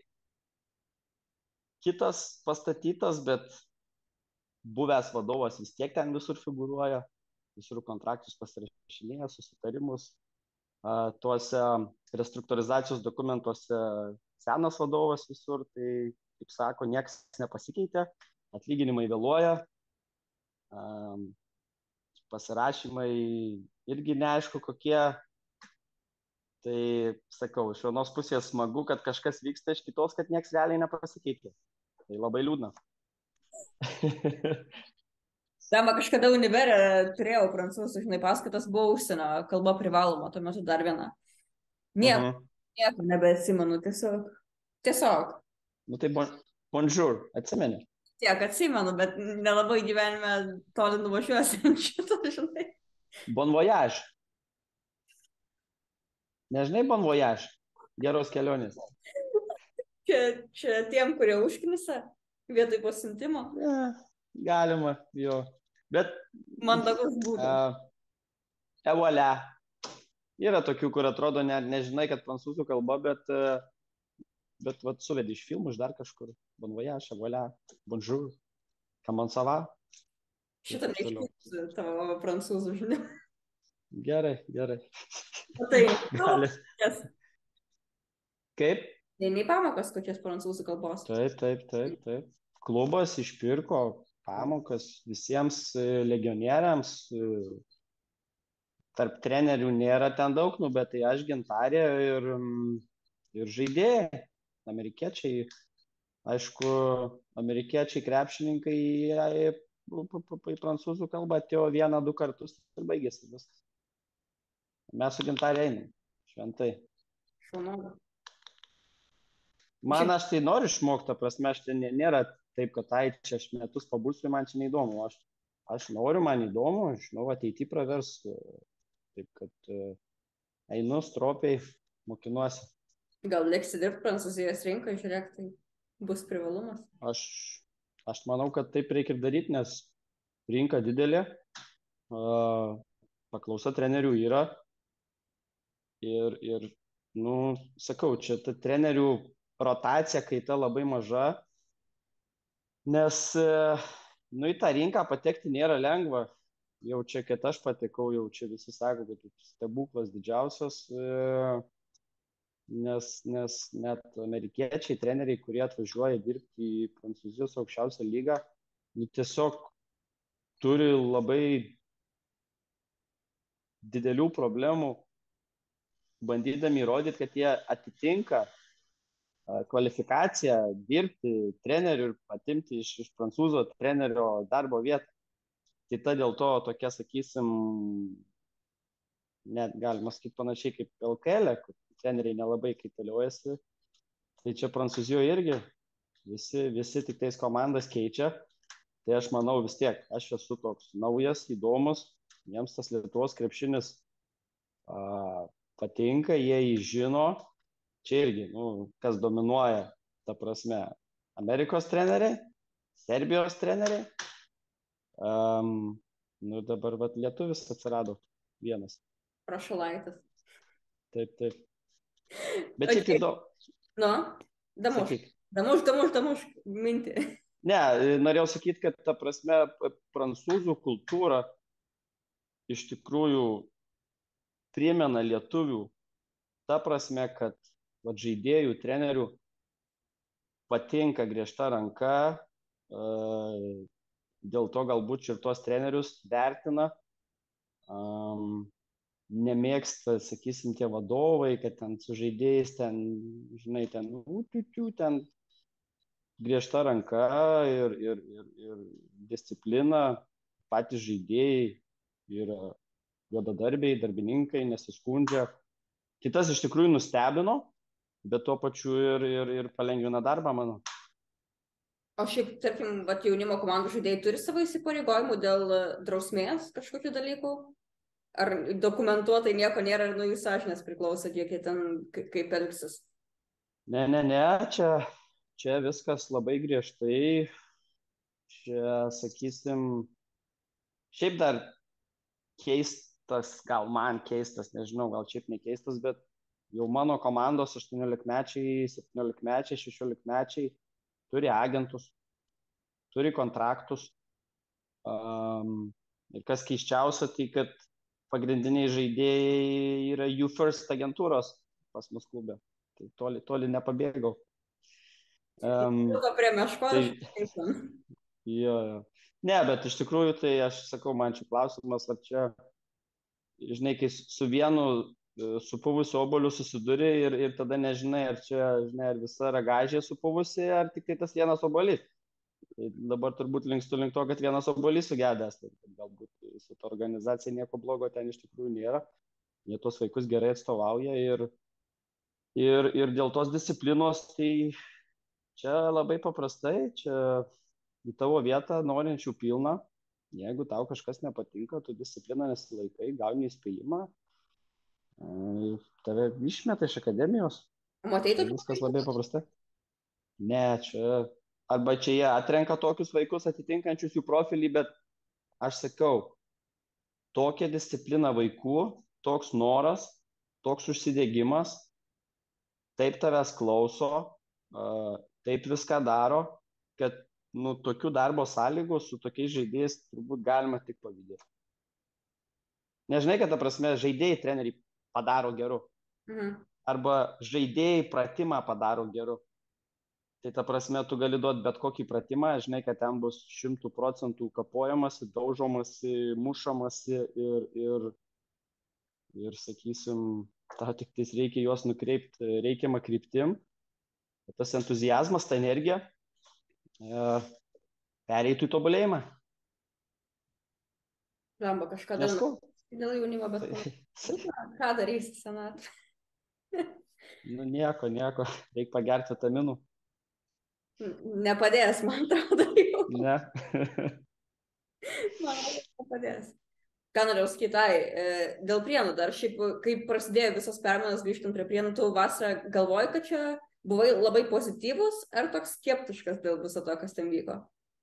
[SPEAKER 3] kitas pastatytas, bet buvęs vadovas vis tiek ten visur figūruoja, visur kontraktus pasirašinėja, susitarimus. Tuose restruktūrizacijos dokumentuose senas vadovas visur, tai, kaip sako, niekas nepasikeitė, atlyginimai vėluoja, pasirašymai irgi neaišku kokie. Tai, sakau, iš vienos pusės smagu, kad kažkas vyksta, iš kitos, kad niekas realiai nepasikeitė. Tai labai liūdna.
[SPEAKER 2] Dama, kažkada univerė turėjau prancūzų, žinai, paskaitas, buvo užsienio kalba privaloma, tuo metu dar viena. Nieko, uh-huh. nieko nebeatsimenu, tiesiog. Tiesiog.
[SPEAKER 3] Nu tai bon, bonjour, atsimeni?
[SPEAKER 2] Tiek atsimenu, bet nelabai gyvenime toli nuvažiuosi šitą, žinai.
[SPEAKER 3] Bon voyage. Nežinai bon voyage? Geros kelionės.
[SPEAKER 2] Čia, čia tiem, kurie užknisa vietoj pasiuntimo.
[SPEAKER 3] Ja, galima, jo. Bet
[SPEAKER 2] mandagus būdas.
[SPEAKER 3] Uh, evolia. Yra tokių, kur atrodo, ne, nežinai, kad prancūzų kalba, bet, uh, bet vat, suvedi iš filmų, iš dar kažkur. Bon voyage, evolia, bonjour, comment ça va?
[SPEAKER 2] Šitą neiškūsiu tavo prancūzų, žinai.
[SPEAKER 3] Gerai, gerai.
[SPEAKER 2] O tai,
[SPEAKER 3] gali.
[SPEAKER 2] Yes.
[SPEAKER 3] Kaip?
[SPEAKER 2] Eini į pamokas kokias prancūzų kalbos.
[SPEAKER 3] Taip, taip, taip, taip. Klubas išpirko pamokas visiems e, legionieriams. e, Tarp trenerių nėra ten daug, nu, bet tai aš Gintarė ir, mm, ir žaidėjai. Amerikiečiai, aišku, amerikiečiai krepšininkai jie į, p- p- p- į prancūzų kalbą atėjo vieną, du kartus ir baigėsi viskas. Mes su Gintarė einam. Šventai.
[SPEAKER 2] Šaunu.
[SPEAKER 3] Man
[SPEAKER 2] Šiaip-
[SPEAKER 3] aš tai noriu išmokti, ta prasme, aš tai nė- nėra taip, kad ai, čia aš metus pabūsiu, man čia neįdomu. Aš, aš noriu, man įdomu, aš žinau, ateity pravers. e, Taip kad e, einu stropiai, mokinuosi.
[SPEAKER 2] Gal liksi dirbti prancūzijos rinkoje, žiūrėk, tai bus privalumas.
[SPEAKER 3] Aš, aš manau, kad taip reikia ir daryti, nes rinka didelė, a, paklausa trenerių yra. Ir, ir, nu, sakau, čia ta trenerių rotacija kaita labai maža, nes, e, nu, į tą rinką patekti nėra lengva. Jau čia, kad aš patekau, jau čia visi sako, kad stebuklas didžiausias, e, nes, nes net amerikiečiai treneriai, kurie atvažiuoja dirbti į Prancūzijos aukščiausią lygą, nu, tiesiog turi labai didelių problemų, bandydami įrodyti, kad jie atitinka a, kvalifikaciją dirbti treneriu ir atimti iš, iš prancūzo trenerio darbo vietą. Tai ta dėl to tokia, sakysim, net galima sakyti panašiai kaip L K L, kur treneriai nelabai kaitaliojasi. Tai čia Prancūzijoje irgi visi, visi tik tais komandas keičia. Tai aš manau vis tiek, aš esu toks naujas, įdomus, jiems tas Lietuvos krepšinis a, patinka, jie jį žino. Čia irgi, nu, kas dominuoja, ta prasme, Amerikos treneriai, Serbijos treneriai. Um, nu dabar vat lietuvis atsirado vienas.
[SPEAKER 2] Prašalaitis.
[SPEAKER 3] Taip, taip. Bet šiaip
[SPEAKER 2] Okay.
[SPEAKER 3] įdomu.
[SPEAKER 2] Nu, damuš,
[SPEAKER 3] Sakyk.
[SPEAKER 2] damuš, damuš, damuš, mintį.
[SPEAKER 3] Ne, norėjau sakyti, kad ta prasme p- prancūzų kultūra iš tikrųjų primena lietuvių. Ta prasme, kad vat, žaidėjų, trenerių patinka griežta ranka, e, dėl to galbūt ir tuos trenerius vertina. Um, nemėgsta, sakysim, tie vadovai, kad ten su žaidėjais, ten, žinai, ten, nu, tiutiu, ten griežta ranka ir, ir, ir, ir disciplina, patys žaidėjai yra juodadarbiai, darbininkai, nesiskundžia. Kitas iš tikrųjų nustebino, bet tuo pačiu ir, ir, ir palengvina darbą, manau.
[SPEAKER 2] O šiaip, tarkim, vat, jaunimo komandų žaidėjai turi savo įsipareigojimų dėl e, drausmės kažkokių dalykų? Ar dokumentuotai nieko nėra ir nuo jų sąžinės priklauso, kiek jie ten ka- kaip elgsis?
[SPEAKER 3] Ne, ne, ne, čia, čia viskas labai griežtai. Čia, sakysim, šiaip dar keistas, gal man keistas, nežinau, gal šiaip nekeistas, bet jau mano komandos aštuoniolikmečiai, septyniolikmečiai, šešiolikmečiai turi agentus, turi kontraktus. Um, ir kas keiščiausia, tai kad pagrindiniai žaidėjai yra U First agentūros pas mus klube. Tai toli, toli nepabėgau. Um,
[SPEAKER 2] Liko prie meško,
[SPEAKER 3] tai,
[SPEAKER 2] aš kaip ten.
[SPEAKER 3] jo, jo. Ne, bet iš tikrųjų tai aš sakau, man čia klausimas, ar čia, žinai, kai su vienu e, supuvusiu obuoliu susiduri ir, ir tada nežinai, ar čia, žinai, ar visa ragažė supuvusi, ar tik tai tas vienas obuolys. Tai dabar turbūt linkstu link to, kad vienas obuolys sugedęs. Tai galbūt su ta organizacija nieko blogo ten iš tikrųjų nėra. Jie tuos vaikus gerai atstovauja ir, ir, ir dėl tos disciplinos, tai čia labai paprastai, čia į tavo vietą norinčių pilna. Jeigu tau kažkas nepatinka, tu discipliną nesilaikai, gauni įspėjimą, e, tave išmeta iš akademijos.
[SPEAKER 2] Matai,
[SPEAKER 3] Tai
[SPEAKER 2] tokių
[SPEAKER 3] viskas
[SPEAKER 2] vaikų?
[SPEAKER 3] labai paprasta. Ne, čia arba čia jie atrenka tokius vaikus atitinkančius jų profilį, bet aš sakau, tokia disciplina vaikų, toks noras, toks užsidegimas, taip tavęs klauso, a, taip viską daro, kad nu, tokių darbo sąlygų su tokiais žaidėjais turbūt galima tik pavydėti. Nežinai, kad ta prasme žaidėjai treneriai padaro geru.
[SPEAKER 2] Mhm.
[SPEAKER 3] arba žaidėjai pratimą padaro geru. Tai ta prasme, tu gali duoti bet kokį pratimą, žinai, kad ten bus šimtų procentų kapojamasi, daužomasi, mušamasi ir, ir, ir sakysim, tau tik tais reikia juos nukreipti reikiamą kryptim. Tas entuzijazmas, ta energija e, pereitų į tobulėjimą.
[SPEAKER 2] Žamba, kažkada
[SPEAKER 3] Nes tu?
[SPEAKER 2] dėl jaunimo, bet
[SPEAKER 3] Tai,
[SPEAKER 2] ką, ką darysi senatvė?
[SPEAKER 3] nu nieko, nieko, reikia pagerti vitaminų.
[SPEAKER 2] Nepadės, man atrodo, jau.
[SPEAKER 3] Ne.
[SPEAKER 2] Man nepadės. Ką norėjau skaitai, dėl Prienų dar, šiaip, kai prasidėjo visas permainas grįžtant prie Prienų, tu vasarą galvoji, kad čia buvai labai pozityvus ar toks skeptiškas dėl viso to, kas ten vyko?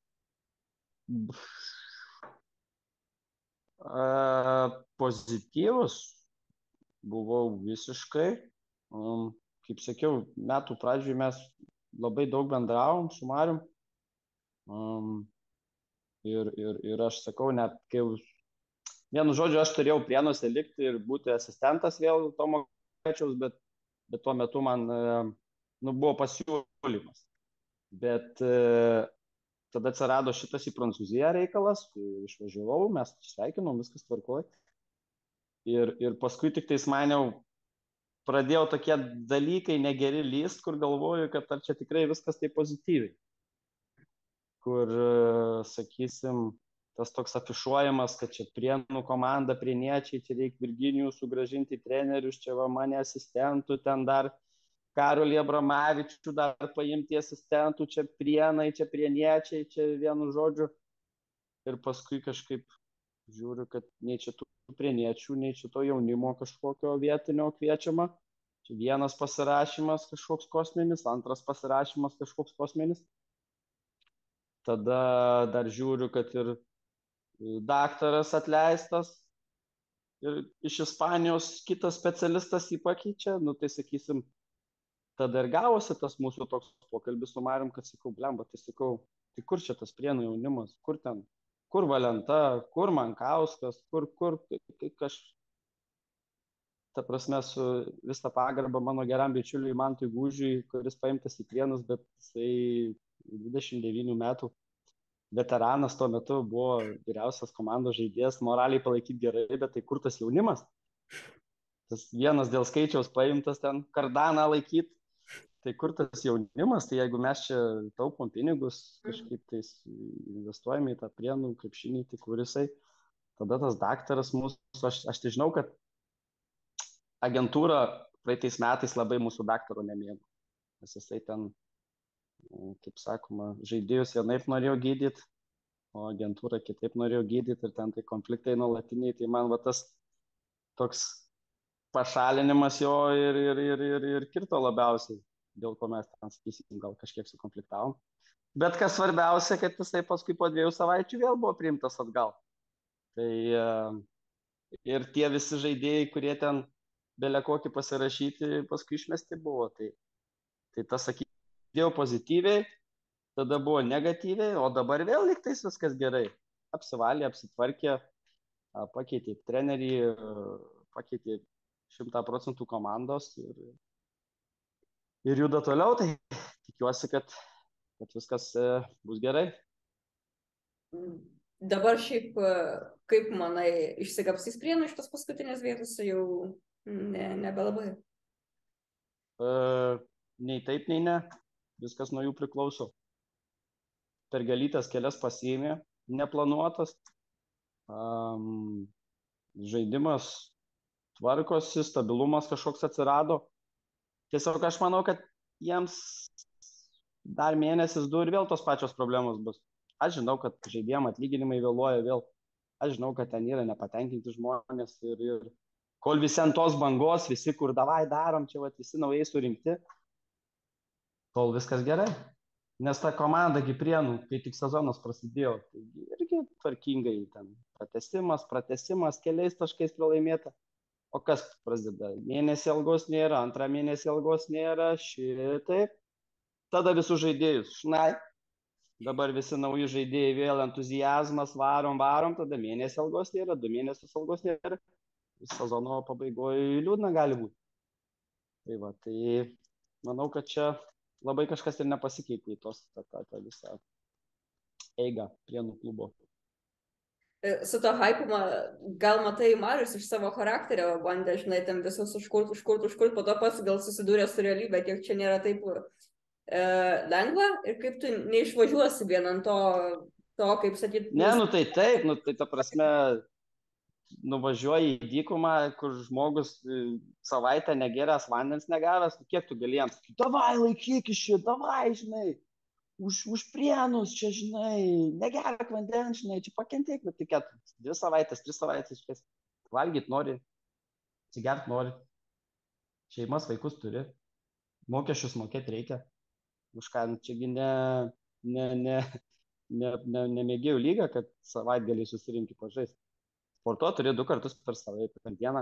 [SPEAKER 3] Uh, pozityvus buvau visiškai. Um, kaip sakiau, metų pradžioj mes labai daug bendravom su Marium. Um, ir, ir, ir aš sakau, net kai vienu žodžiu, aš turėjau Prienuose likti ir būti asistentas vėl Tomo Kačiaus, bet, bet tuo metu man nu, buvo pasiūlymas. Bet e, tada atsirado šitas į Prancūziją reikalas, išvažiavau, mes sveikinom, viskas tvarkoj. Ir, ir paskui tik tais maniau, pradėjau tokie dalykai negeri lyst, kur galvoju, kad ar čia tikrai viskas taip pozityviai. Kur, sakysim, tas toks afišuojamas, kad čia Prienų komanda, prieniečiai, čia reikia Virginijų sugrąžinti trenerius, čia va mane asistentų, ten dar Karolį Abramavičių dar paimti asistentų, čia Prienai, čia prieniečiai, čia vienu žodžiu. Ir paskui kažkaip žiūriu, kad nei čia tų prieniečių, nei čia to jaunimo kažkokio vietinio kviečiama. Čia vienas pasirašymas kažkoks kosminis, antras pasirašymas kažkoks kosminis. Tada dar žiūriu, kad ir daktaras atleistas ir iš Ispanijos kitas specialistas jį pakeičia, nu tai sakysim, tada ir gavosi tas mūsų toks pokalbis su Marium, kad sakau, blemba, tai sakau, tai kur čia tas Prienų jaunimas, kur ten, kur Valenta, kur Mankauskas, kur, kur, tai kaž... Ta prasme, su visą pagarbą mano geram bičiuliui Mantui Gūžiui, kuris paimtas į Prienus, bet jisai dvidešimt devynių metų veteranas tuo metu buvo vyriausias komandos žaidėjas, moraliai palaikyti gerai, bet tai kur tas jaunimas? Tas vienas dėl skaičiaus paimtas ten Kardaną laikyti, tai kur tas jaunimas? Tai jeigu mes čia taupom pinigus, kažkaip tai investuojame į tą Prienų krepšinį, tai kur jisai? Tada tas daktaras mūsų, aš, aš tai žinau, kad agentūra praeitais metais labai mūsų daktaro nemėgo, nes jisai ten, kaip sakoma, žaidėjus vienaip norėjo gydyti, o agentūra kitaip norėjo gydyti ir ten tai konfliktai nuolatiniai, tai man va tas toks pašalinimas jo ir, ir, ir, ir, ir kirto labiausiai, dėl ko mes ten, sakysim, gal kažkiek sukonfliktavom. Bet kas svarbiausia, kad jisai paskui po dviejų savaičių vėl buvo priimtas atgal. Tai ir tie visi žaidėjai, kurie ten belė kokį pasirašyti, paskui išmesti buvo. Tai, tai tas, sakydėjau, pozityviai, tada buvo negatyviai, o dabar vėl liktais viskas gerai. Apsivalė, apsitvarkė, pakeitė trenerį, pakeitė šimtą procentų komandos ir, ir juda toliau. Tai tikiuosi, kad, kad viskas bus gerai.
[SPEAKER 2] Dabar šiaip, kaip manai, išsikapsys Prienų iš tos paskutinės vietos, jau ne, nebelabai?
[SPEAKER 3] Uh, nei taip, nei ne. Viskas nuo jų priklauso. Per galytas kelias pasiėmė, neplanuotas. Um, žaidimas tvarkosi, stabilumas kažkoks atsirado. Tiesiog aš manau, kad jiems dar mėnesis, du ir vėl tos pačios problemos bus. Aš žinau, kad žaidėjim atlyginimai vėluoja vėl. Aš žinau, kad ten yra nepatenkinti žmonės ir, ir kol visi ant tos bangos, visi kur davai darom, čia vat, visi naujai surinkti, tol viskas gerai. Nes ta komanda Prienų, kai tik sezonas prasidėjo, tai irgi tvarkingai ten pratęsimas, pratęsimas, keliais taškais pralaimėta. O kas prasideda? Mėnesį algos nėra, antrą mėnesį algos nėra, šitaip. Tada visus žaidėjus, šnai. Dabar visi nauji žaidėjai vėl entuzijazmas, varom, varom, tada mėnesį algos nėra, du mėnesius algos nėra. Sezono pabaigoje liūdna gali būti. Tai va, tai manau, kad čia labai kažkas ir nepasikeitė į tos tą, tą, tą visą eigą Prienų klubo.
[SPEAKER 2] Su to hypu, gal matai, Marius iš savo charakterio bandė, žinai, ten visus užkurt, užkurt, užkurt, po to pats gal susidūrė su realybė, kiek čia nėra taip e, lengva ir kaip tu neišvažiuosi vien ant to, to kaip sakyt...
[SPEAKER 3] Ne, nu tai taip, nu tai ta prasme, nuvažiuoji į dykumą, kur žmogus savaitę negeręs vandens negavęs, kiek tu galėjams, davai laikyk iš šį, davai, žinai. Už, už Prienus, čia, žinai, negerk vandens, žinai, čia pakentėk, bet tik dvi savaitės, tris savaitės, šis, valgyt nori, atsigert nori, šeimas, vaikus turi, mokesčius mokėti reikia, už ką, čiagi ne, ne, ne, ne, ne, nemėgėjų lyga, kad savaitgalį susirinkti pažaisti. Sportuo turi du kartus per savaitę, per dieną,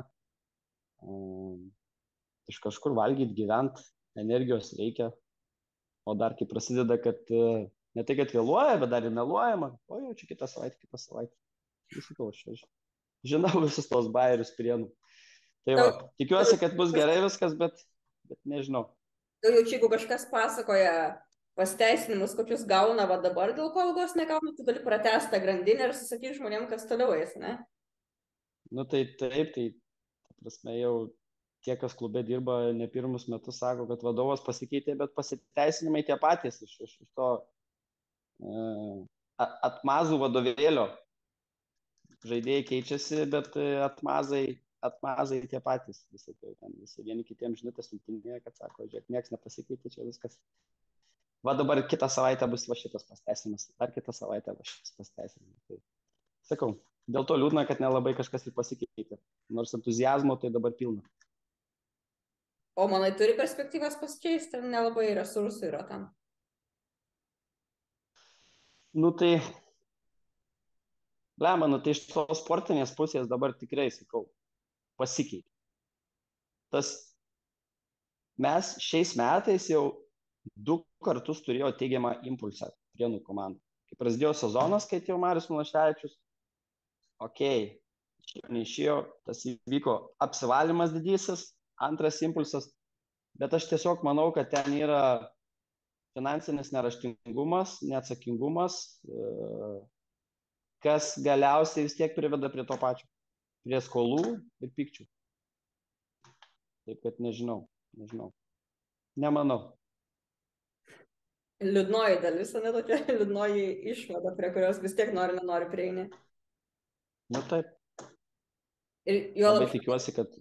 [SPEAKER 3] um, iš kažkur valgyti, gyventi, energijos reikia. O dar kai prasideda, kad ne tai, kad vėluoja, bet dar ir meluojama. O jau čia kitą savaitę, kitą savaitę. Visakau, aš čia žinau visus tos bairius Prienų. Tai va, tikiuosi, kad bus gerai viskas, bet, bet nežinau.
[SPEAKER 2] Jau jau čia, jeigu kažkas pasakoja pasiteisinimus, kokius gauna va dabar, dėl ko algos negauna, tu gali pratęsti tą grandinę ir susakyti žmonėm, kas toliau eis, ne?
[SPEAKER 3] Nu tai taip, tai, ta prasme, jau tie, kas klube dirba ne pirmus metus, sako, kad vadovas pasikeitė, bet pasiteisinimai tie patys iš, iš, iš to uh, atmazų vadovėlio. Žaidėjai keičiasi, bet atmazai, atmazai tie patys. Visi, ten, visi vieni kitiems žinutės siuntinėja, kad sako, žiūrėk, nieks nepasikeitė, čia viskas. Va dabar kitą savaitę bus va šitas pasiteisinimas, dar kitą savaitę va šitas pasiteisinimas. Tai, sakau, dėl to liūdna, kad nelabai kažkas ir pasikeitė. Nors entuziazmo tai dabar pilna.
[SPEAKER 2] O manai, turi perspektyvas pasikeisti, nelabai resursų yra tam?
[SPEAKER 3] Nu tai, blemba, nu tai iš tos sportinės pusės dabar tikrai, sakau, pasikeitė. Tas, mes šiais metais jau du kartus turėjo teigiamą impulsą Prienų komandų. Kai prasidėjo sezonas, kai atėjo Marius Milaševičius, okei, okay, neišėjo, tas įvyko apsivalymas didysis, antras impulsas, bet aš tiesiog manau, kad ten yra finansinis neraštingumas, neatsakingumas, kas galiausiai vis tiek priveda prie to pačio, prie skolų ir pykčių. Taip kad nežinau, nežinau, nemanau.
[SPEAKER 2] Liūdnoji dalis, ne tokia liūdnoji išvada, prie kurios vis tiek nori, nenori prieini.
[SPEAKER 3] Nu taip.
[SPEAKER 2] Ir jo
[SPEAKER 3] labai tikiuosi, kad...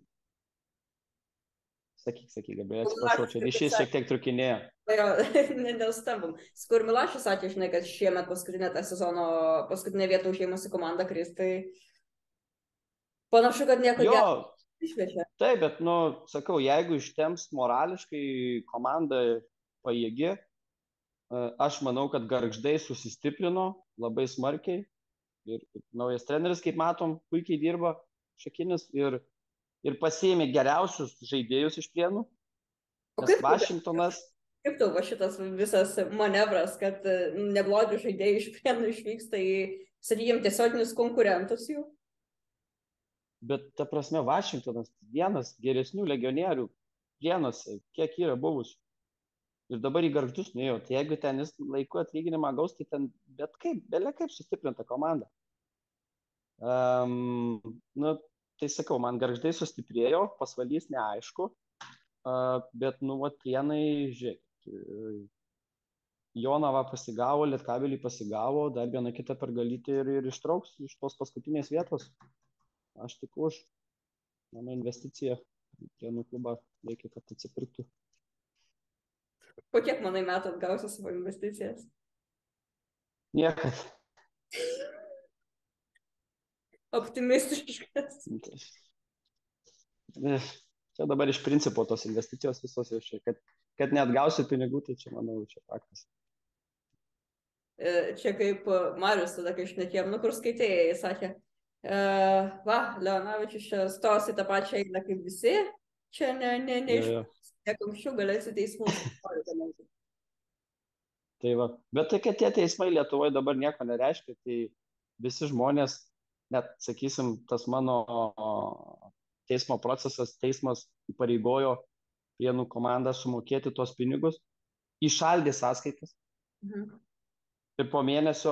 [SPEAKER 3] Sakyk, sakyk, Gabriel, atsiprašau, čia ryšys šiek tiek trukinėjo.
[SPEAKER 2] Jo, nedėlstambam. Skur Milašius sakė, žinai, kad šiemet paskutinė tą sezono, paskutinė vieta užėmusi komanda kris, tai panašu, kad nieko gero išviečia.
[SPEAKER 3] Taip, bet, nu, sakau, jeigu ištems morališkai komanda pajėgi, aš manau, kad Gargždai susistiprino labai smarkiai ir naujas treneris, kaip matom, puikiai dirba, Šakinis, ir ir pasiėmė geriausius žaidėjus iš Prienų. Nes Vašingtonas...
[SPEAKER 2] Kaip tau va šitas visas manevras, kad neblogi žaidėjai iš Prienų išvyksta į, sakykime, tiesioginius konkurentus jų?
[SPEAKER 3] Bet, ta prasme, Vašingtonas vienas geresnių legionierių Prienuose, kiek yra buvusių. Ir dabar į Gargždus nuėjo. Tai jeigu ten jis laiku atlyginimą gaus, tai ten bet kaip, belia kaip sustiprinta komanda. Um, nu, tai sakau, man Gargždai sustiprėjo, Pasvalys neaišku, bet, nu, va, Prienai, žiūrėk, Jonava pasigavo, Lietkabelį pasigavo, dar vieną kitą pergalytį ir, ir ištrauks iš tos paskutinės vietos. Aš tik už, mano investicija, Prienų klubą reikia, kad atsipirktų.
[SPEAKER 2] Po kiek, manai, metų atgausi savo investicijas?
[SPEAKER 3] Niekad.
[SPEAKER 2] Optimistiškas.
[SPEAKER 3] Čia dabar iš principo tos investicijos visos jau čia, kad, kad neatgausiu pinigų, tai čia, manau, čia faktas.
[SPEAKER 2] Čia kaip Marius tada, kai šnekėjom, nu kur skaitėjai, jis sakė, e, va, Leonavičius čia stos į tą pačią eilę kaip visi, čia ne, ne, ne, iš tiek anksčiau galėsi teismus.
[SPEAKER 3] Tai va, bet tai, kad tie teismai Lietuvoje dabar nieko nereiškia, tai visi žmonės, net, sakysim, tas mano teismo procesas, teismas įpareigojo Prienų komanda sumokėti tuos pinigus, įšaldė sąskaitas
[SPEAKER 2] Mhm.
[SPEAKER 3] ir po mėnesio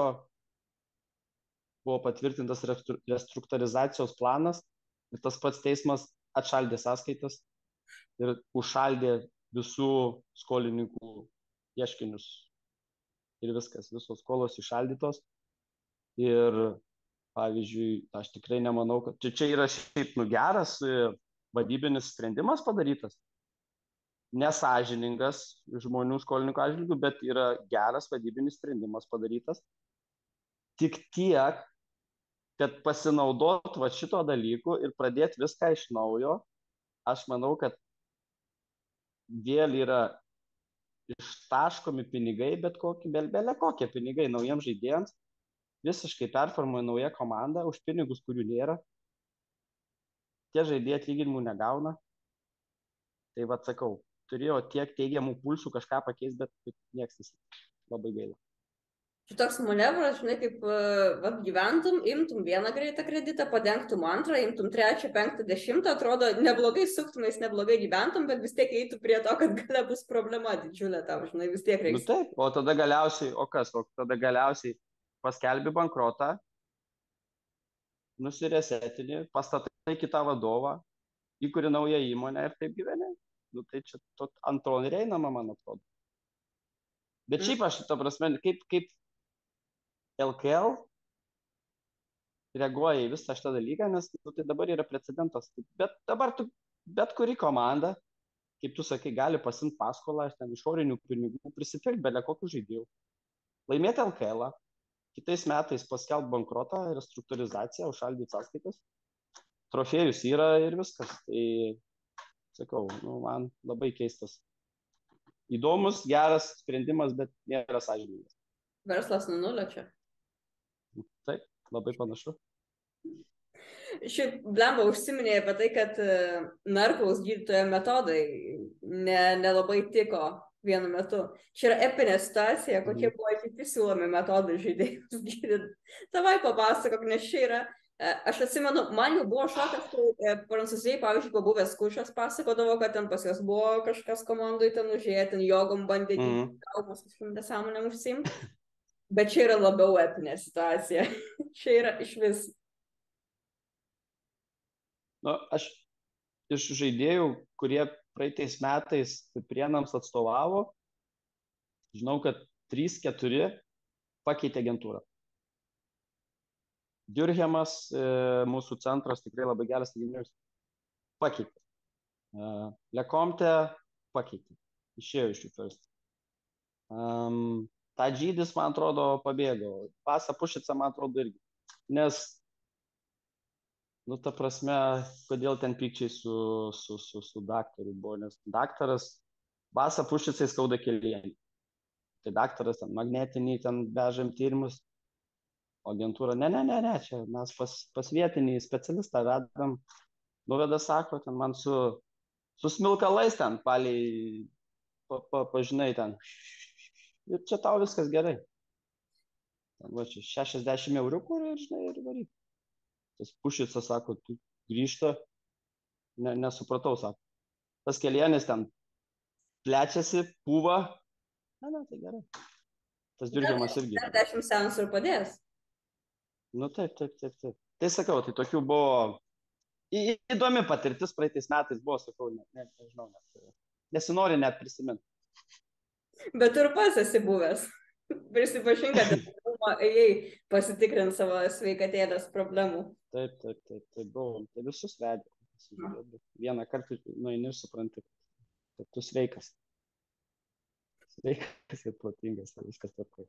[SPEAKER 3] buvo patvirtintas restruktūrizacijos planas ir tas pats teismas atšaldė sąskaitas ir užšaldė visų skolininkų ieškinius. Ir viskas, visos skolos įšaldytos. Ir, pavyzdžiui, aš tikrai nemanau, kad čia, čia yra šiaip nu geras vadybinis sprendimas padarytas. Nesąžiningas žmonių skolininkų atžvilgių, bet yra geras vadybinis sprendimas padarytas. Tik tiek, kad pasinaudot va šito dalyku ir pradėti viską iš naujo, aš manau, kad vėl yra ištaškomi pinigai, bet kokie, belbelė kokie pinigai naujiems žaidėjams, visiškai performuoja nauja komanda už pinigus, kurių nėra. Tie žaidėjai atlyginimų negauna. Tai va sakau, turėjo tiek teigiamų pulsų kažką pakeisti, bet nieks nesitikė. Labai gaila.
[SPEAKER 2] Šitoks manevras, žinai, kaip va, gyventum, imtum vieną greitą kreditą, padengtum antrą, imtum trečią, penktą, dešimtą, atrodo, neblogai suktumais, neblogai gyventum, bet vis tiek eitų prie to, kad gale bus problema didžiulė tau, žinai, vis tiek reikia.
[SPEAKER 3] Nu taip, o tada galiausiai, o kas, o tada galiausiai paskelbi bankrotą, nusiresetini, pastatai kitą vadovą, įkuri naują įmonę ir taip gyveni. Nu tai čia antron reinama, man atrodo. Bet šiaip aš, ta prasme, kaip, kaip L K L reaguoja į visą šitą dalyką, nes nu, tai dabar yra precedentas. Bet dabar tu, bet kuri komanda, kaip tu sakai, gali pasimti paskolą, ten išorinių pinigų, prisipirkti belia kokių žaidėjų. Laimėti L K L, kitais metais paskelbti bankrotą, restruktūrizaciją, užšaldyti sąskaitas. Trofėjus yra ir viskas. Tai, sakau, nu, man labai keistas. Įdomus, geras sprendimas, bet nėra sąžiningas.
[SPEAKER 2] Verslas nuo nulio čia.
[SPEAKER 3] Taip, labai panašu.
[SPEAKER 2] Šiaip Blemba užsiminė apie tai, kad narkaus gydytojo metodai nelabai ne tiko vienu metu. Čia yra epinė situacija, kokie buvo kiti siūlomi metodai žaidėjus gydyti. Tavai papasakok, nes čia yra, aš atsimenu, man jau buvo šokas, kai Prancūzijai, pavyzdžiui, pabuvęs Kušas pasakodavo, kad ten pas jos buvo kažkas komandai ten užėję, ten jogom bandė gydyti, mm. kalbos kažkim nesąmonėm užsiimti. Bet čia yra labiau epinė situacija. Čia yra iš vis.
[SPEAKER 3] Nu, aš iš žaidėjų, kurie praeitais metais Prienams atstovavo, žinau, kad trys keturi pakeitė agentūrą. Durhemas, mūsų centras, tikrai labai geras trenerius, pakeitė. Lekomte pakeitė. Išėjo iš jų first. Um, Tadžydis, man atrodo, pabėgo. Pasa Pušica, man atrodo, irgi. Nes, nu, ta prasme, kodėl ten pykčiai su, su, su, su daktaru buvo, nes daktaras, Pasa Pušicai skauda kelienį. Tai daktaras ten magnetinį, ten vežam tyrimus, o agentūra, ne, ne, ne, ne, čia mes pas, pas vietinį specialistą vedam, nuveda, sako, ten man su, su smilkalais ten, paliai, pa, pa, pažinai ten. Ir čia tau viskas gerai. Va čia šešiasdešimt eurų kur ir, žinai, ir varyk. Tas Pušicas sako, tu grįžta, ne, nesupratau, sako. Tas kelienis ten plečiasi, pūva. Na, na, tai gerai. Tas Durhemas irgi.
[SPEAKER 2] dešimt seansų ir padės.
[SPEAKER 3] Nu, taip, taip, taip, taip. Tai sakau, tai tokių buvo į, įdomi patirtis praeitais metais buvo, sakau, ne, ne, nežinau, net, nesinori net prisiminti.
[SPEAKER 2] Bet ir pas esi buvęs. Prisipažink, kad ėjai pasitikrinti savo sveikatėlės problemų.
[SPEAKER 3] Taip, taip, taip, taip buvo. Tai visus vedė. Vieną kartą nueini ir supranti, kad tu sveikas. Sveikas ir protingas, viskas tvarkoja.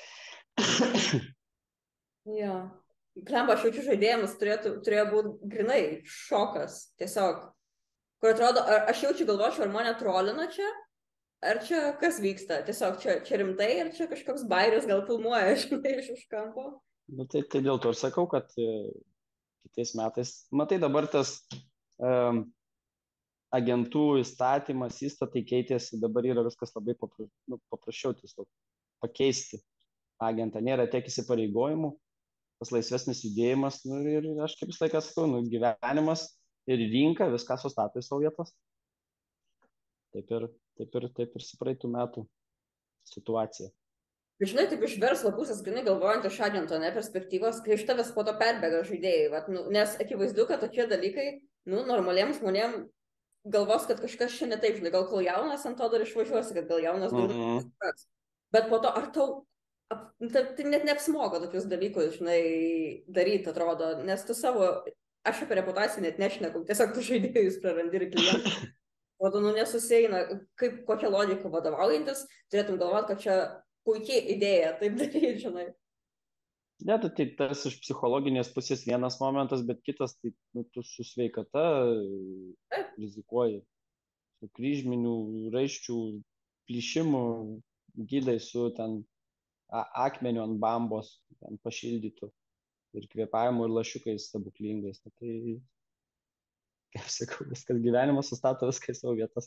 [SPEAKER 2] Jo. Klemba, aš jaučiu žaidėjimus turėtų, turėjo būti grinai šokas. Tiesiog. Kur atrodo, aš jaučiu galvočiau, ar mane trolina čia? Ar čia kas vyksta? Tiesiog čia, čia rimtai, ar čia kažkoks bairis gal filmuoja, žinai, iš už kampo?
[SPEAKER 3] Nu, tai, tai dėl to ir sakau, kad e, kitais metais, matai, dabar tas um, agentų įstatymas, įstatai keitėsi, dabar yra viskas labai papra, nu, paprasčiau tiesiog pakeisti agentą. Nėra tiek įsipareigojimų, tas laisvesnis judėjimas, nu, ir aš kaip visą laiką sakau, nu, gyvenimas ir rinka viską sustato į savo vietas. taip ir, taip ir, taip ir su praeitų metų situacija.
[SPEAKER 2] Žinai, taip iš verslo pusės, grinai galvojant iš agento, ne, perspektyvos, kai iš tavęs po to perbėga žaidėjai, vat, nu, nes akivaizdu, kad tokie dalykai, nu, normaliems žmonėms galvos, kad kažkas čia ne taip, žinai, gal kol jaunas ant to dar išvažiuosi, kad gal jaunas daug
[SPEAKER 3] Mhm.
[SPEAKER 2] nesupras. Bet po to, ar tau, ap, tai, tai net neapsimoga tokius dalykus, žinai, daryti, atrodo, nes tu savo, aš apie reputaciją net nešneku, tiesiog tu žaidėjus prarandi ir klientus. O tu, nu, nesusieina, kaip kokią logiką vadovaujantis, turėtum galvoti, kad čia puikiai idėja taip daryti, žinai.
[SPEAKER 3] Ne, tai, tai tas iš psichologinės pusės vienas momentas, bet kitas, tai nu, tu su sveikata
[SPEAKER 2] Taip.
[SPEAKER 3] rizikuoji. Su kryžminių, raiščių, plyšimų gydai su ten a- akmeniu ant bambos, ten pašildytų ir kvėpavimu ir lašiukais stebuklingais. Na, tai, kaip sakau, viskas gyvenimas sustato viską į savo vietas.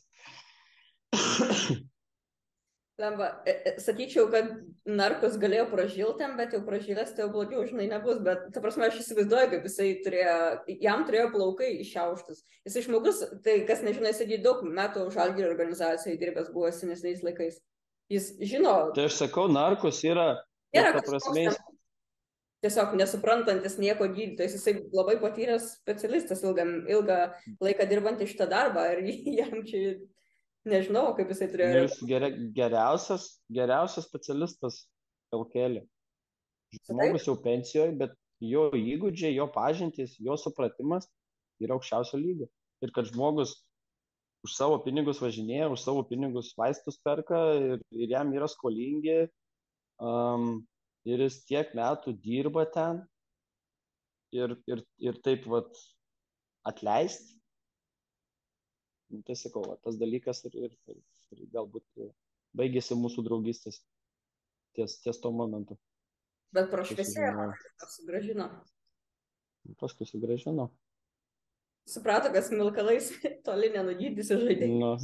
[SPEAKER 2] Lemba, e, e, sakyčiau, kad narkos galėjo pražilti ten, bet jau pražilęs tai jau blogiau, žinai, nebus. Bet, ta prasme, aš įsivaizduoju, kaip jisai turėjo, jam turėjo plaukai iššiauštus. Jisai žmogus, tai kas nežino, jisai daug metų Žalgirio organizacijai dirbęs buvo senesniais laikais. Jis žino,
[SPEAKER 3] Tai aš sakau, narkos yra, ir
[SPEAKER 2] nėra
[SPEAKER 3] ta
[SPEAKER 2] kažkoks
[SPEAKER 3] prasme, jis-
[SPEAKER 2] ten tiesiog nesuprantantis nieko gydytojas, jisai labai patyręs specialistas, ilgą, ilgą laiką dirbantį šitą darbą ir jam čia nežinau, kaip jisai
[SPEAKER 3] nu,
[SPEAKER 2] turėjo.
[SPEAKER 3] jis geria, geriausias, geriausias specialistas L K L. Žmogus jau pensijoje, bet jo įgūdžiai, jo pažintys, jo supratimas yra aukščiausio lygio. Ir kad žmogus už savo pinigus važinėja, už savo pinigus vaistus perka ir, ir jam yra skolingi, um, ir jis tiek metų dirba ten ir, ir, ir taip vat atleisti. Nu, tai sakau, va, tas dalykas ir, ir, ir, ir galbūt baigėsi mūsų draugystės ties, ties to momentu.
[SPEAKER 2] Bet prašviesėjo,
[SPEAKER 3] Sužinojau.
[SPEAKER 2] sugražino.
[SPEAKER 3] Paskui sugrąžino.
[SPEAKER 2] Suprato, kad smilkalais toli nenugydysi žaidėjai.
[SPEAKER 3] Nu,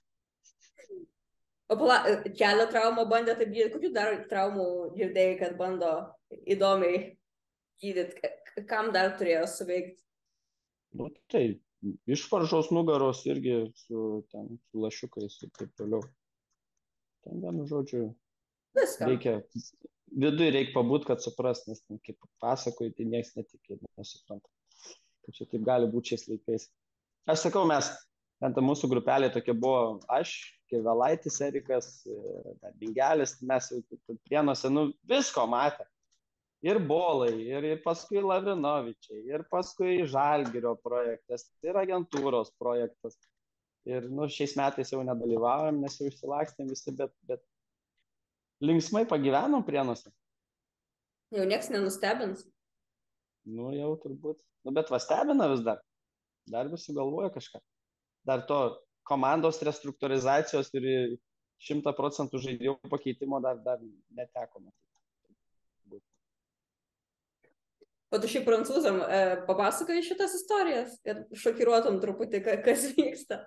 [SPEAKER 2] O pala, kelio traumą bandė taip gydyti. Kokių dar traumų girdėjai, kad bando įdomiai gydyti? K- Kam dar turėjo suveikti?
[SPEAKER 3] nu, tai išvaržos nugaros irgi su, ten, su lašiukais ir taip toliau. Ten, vienu žodžiu,
[SPEAKER 2] Viską.
[SPEAKER 3] reikia, vidui reikia pabūt, kad suprast, nes ten, kaip pasakoju, tai niekas netikė, nesupranta. Kad čia taip gali būti šiais laikais. Aš sakau, mes, ten ta mūsų grupelė tokia buvo, aš, Kevelaitis, Erikas, e, Bingelis, mes jau Prienuose, nu, visko matė. Ir Bolai, ir, ir paskui Lavrinovičiai, ir paskui Žalgirio projektas, ir agentūros projektas. Ir nu, šiais metais jau nedalyvavom, nes jau išsilakstėm visi, bet, bet linksmai pagyvenom Prienuose.
[SPEAKER 2] Jau nieks nenustebins.
[SPEAKER 3] Nu, jau turbūt. Nu, bet va stebina vis dar. Dar vis sugalvoja kažką. Dar to komandos restruktūrizacijos ir šimta procentų žaidėjų pakeitimo dar, dar neteko matyti.
[SPEAKER 2] O tu šiaip prancūzam e, papasakai šitas istorijas ir šokiruotum truputį, ka- kas vyksta.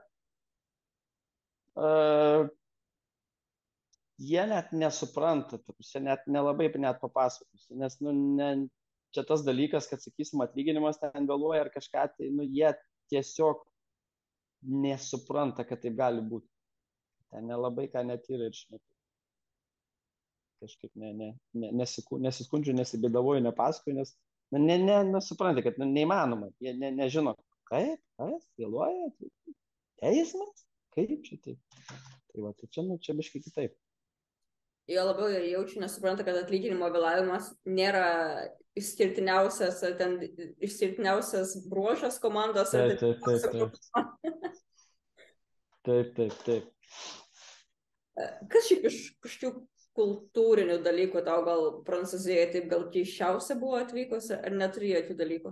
[SPEAKER 3] Uh, jie net nesupranta, ta prasme, net nelabai net papasakos, nes nu, ne, čia tas dalykas, kad, sakysim, atlyginimas ten vėluoja ar kažką, tai nu, jie tiesiog nesupranta, kad taip gali būti. Ten nelabai ką netyra ir šneka. Kažkaip ne, ne, ne, nesiku, nesiskundžiu, nesibėdavoju, nepasakoju, nes nu, ne, ne, nesupranti, kad nu, neįmanoma. Jie ne, nežino, kaip, kas, vėluoja, teismas, kaip čia taip. Tai va, tai čia, nu, čia biškai kitaip.
[SPEAKER 2] Jo labiau jie jaučiu, nesupranta, kad atlyginimo vėlavimas nėra išskirtiniausias, ar ten išskirtiniausias bruožas komandos. ar
[SPEAKER 3] Taip, taip, taip, taip. Taip, taip, taip.
[SPEAKER 2] Kas šiaip iš kažkokių kultūrinių dalykų tau gal Prancūzijoje taip gal keiščiausia buvo atvykusi, ar neturi jokių dalykų?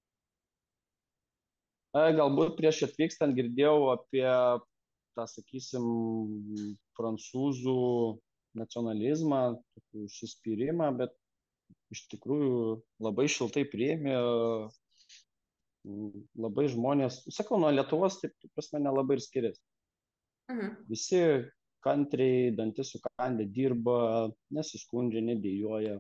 [SPEAKER 3] A, Galbūt prieš atvykstant girdėjau apie tą, sakysim, prancūzų nacionalizmą, tokį užsispyrimą, bet iš tikrųjų labai šiltai priėmė, labai žmonės, sakau, nuo Lietuvos, taip, taip prasme, nelabai ir skiriasi.
[SPEAKER 2] Mhm.
[SPEAKER 3] Visi kantriai, dantis sukandę dirba, nesiskundžia, nedėjoja.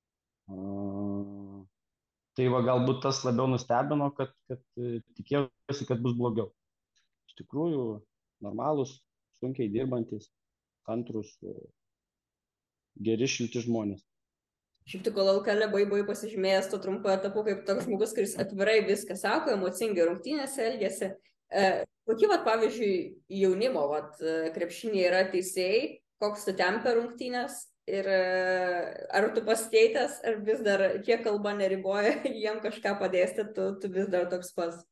[SPEAKER 3] Uh, tai va galbūt tas labiau nustebino, kad, kad tikėjausi, kad bus blogiau. Iš tikrųjų, normalūs, sunkiai dirbantis, kantrus, geri šilti žmonės.
[SPEAKER 2] Šiaip tik kol L K L buvai pasižymėjęs to trumpo etapu kaip toks žmogus, kuris atvirai viską sako, emocingai rungtynėse elgėsi. E, kokie, vat, pavyzdžiui, jaunimo vat, krepšinė yra teisėjai, koks tu tempia rungtynės ir ar tu pasikeitęs, ar vis dar kiek kalba neriboja jiem kažką padėsti, tu, tu vis dar toks pas.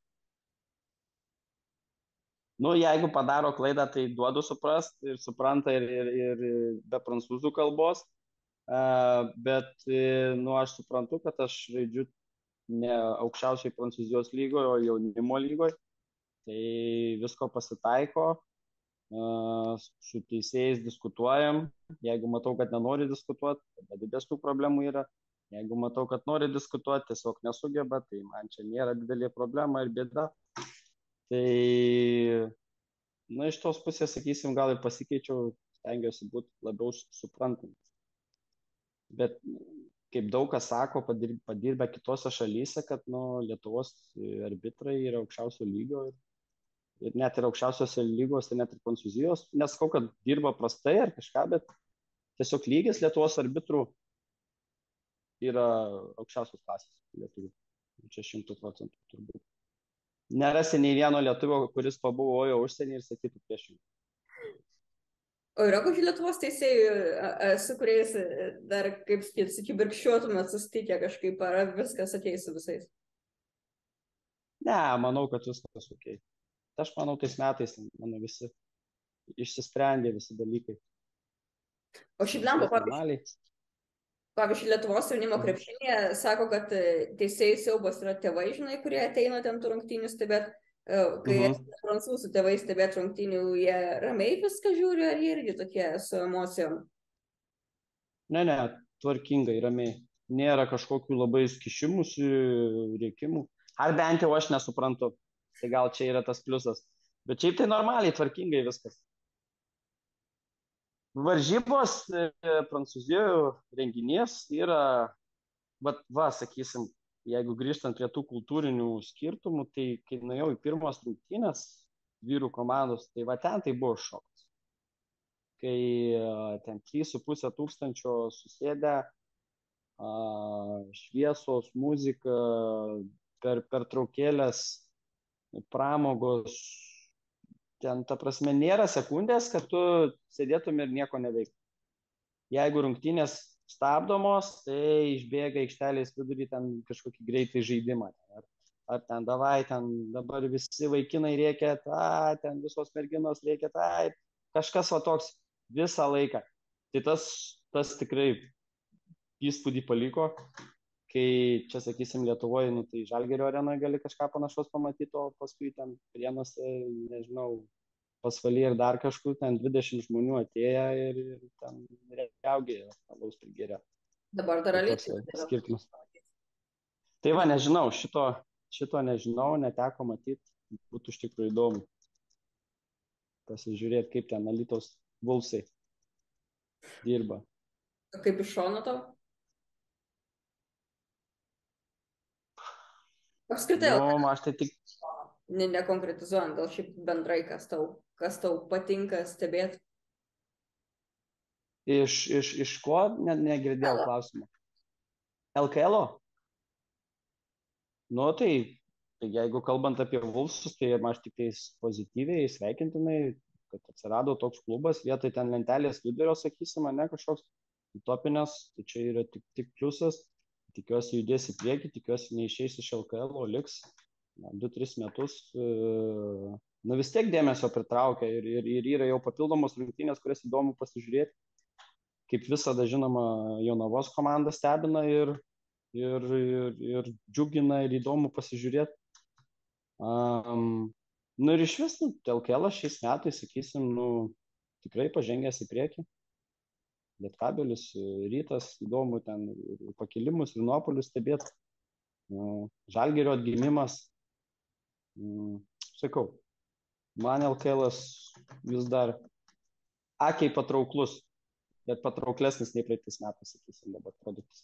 [SPEAKER 3] Nu, jeigu padaro klaidą, tai duodu suprast ir supranta ir, ir, ir be prancūzų kalbos. Uh, bet, nu, aš suprantu, kad aš žaidžiu ne aukščiausiai Prancūzijos lygoje, o jaunimo lygoje. Tai visko pasitaiko, uh, su teisėjais diskutuojam. Jeigu matau, kad nenori diskutuoti, tada didesnių problemų yra. Jeigu matau, kad nori diskutuoti, tiesiog nesugeba, tai man čia nėra didelė problema ir bėda. Tai, na, iš tos pusės, sakysim, gal ir pasikeičiau, stengiuosi būti labiau suprantant. Bet kaip daug kas sako, padirbę, padirbę kitose šalyse, kad nu, Lietuvos arbitrai yra aukščiausio lygio ir, ir net ir aukščiausiose lygos, tai net ir Prancūzijos. Nesakau, kad dirba prastai ar kažką, bet tiesiog lygis Lietuvos arbitrų yra aukščiausios klasės lietuvių. Čia šimtų procentų turbūt. Nerasi nei vieno lietuvio, kuris pabuvojo užsienį ir sakytų priešingai.
[SPEAKER 2] O yra kokių Lietuvos teisėjų, su kuriais dar, kaip sakyti, sukibirkščiuotumėt susitikę kažkaip, ar viskas ateis su visais?
[SPEAKER 3] Ne, manau, kad viskas ok. Aš manau, tais metais mano visi išsisprendė visi dalykai.
[SPEAKER 2] O šiaip lemba, pavyzdžiui, pavyzdžiui, Lietuvos jaunimo krepšinėje sako, kad teisėjai siaubas yra tėvai, žinai, kurie ateina ten tų rungtynių stebėt. Kai uh -huh. prancūzų tėvai stebėt rungtynių, jie ramiai viską žiūri, ar jie irgi tokie su emocijom?
[SPEAKER 3] Ne, ne, tvarkingai, ramiai. Nėra kažkokių labai skišimusių, rėkimų. Ar bent jau aš nesuprantu. Tai gal čia yra tas pliusas. Bet šiaip tai normaliai, tvarkingai viskas. Varžybos Prancūzijoje renginys yra, va, va, sakysim, jeigu grįžtant prie tų kultūrinių skirtumų, tai kai nuėjau į pirmas rungtynes vyrų komandos, tai va ten tai buvo šokas. Kai ten trys su pusė tūkstančio susėdę, šviesos, muzika, per pertraukėlės, pramogos, ten, ta prasme, nėra sekundės, kad tu sėdėtum ir nieko neveiktum. Jeigu rungtynės stabdomos, tai išbėga aikštelės vidurį ten kažkokį greitai žaidimą. Ar, ar ten davai, ten dabar visi vaikinai rėkia, ta, ten visos merginos rėkia, tai kažkas va toks visą laiką. Tai tas, tas tikrai įspūdį paliko, kai čia, sakysim, Lietuvoje, nu, tai Žalgirio arenoje gali kažką panašaus pamatyti, o paskui ten Prienuose, nežinau, Pasvaly ir dar kažkur, ten dvidešimt žmonių atėję ir, ir ten reaugė, alaus prigėrė.
[SPEAKER 2] Dabar dar Alytuje
[SPEAKER 3] skirtumas. Tai va, nežinau, šito, šito nežinau, neteko matyti, būtų iš tikrųjų įdomu pasižiūrėti, kaip ten Alytaus Vulfsai dirba.
[SPEAKER 2] Kaip iš šono tau? Apskritai,
[SPEAKER 3] nu, aš tai tik...
[SPEAKER 2] ne, nekonkretizuojant, gal šiaip bendrai, kas tau, kas tau patinka stebėti?
[SPEAKER 3] Iš, iš, iš ko? Ne, negirdėjau klausimą. L K L-o? Nu, tai, tai jeigu kalbant apie Vulfsus, tai aš tik tais pozityviai, sveikintinai, kad atsirado toks klubas, vietoj ten lentelės vidurio, sakysim, ne kažkoks utopinės, tai čia yra tik, tik pliusas. Tikiuosi judės į priekį, tikiuosi neišeis iš L K L, o liks du tris metus. Nu vis tiek dėmesio pritraukia ir, ir, ir yra jau papildomos rungtynės, kurias įdomu pasižiūrėti. Kaip visada, žinoma, Jonavos komanda stebina ir, ir, ir, ir džiugina ir įdomu pasižiūrėti. Um, nu ir iš vis, nu, L K L šiais metais, sakysim, nu, tikrai pažengęs į priekį. Lietkabelis, Rytas, įdomu ten ir pakilimus, ir nuopolius stebėti. Žalgirio atgimimas. Sakau, man L K L vis dar akiai patrauklus, bet patrauklesnis nei praeitais metais, sakysim, dabar produktas.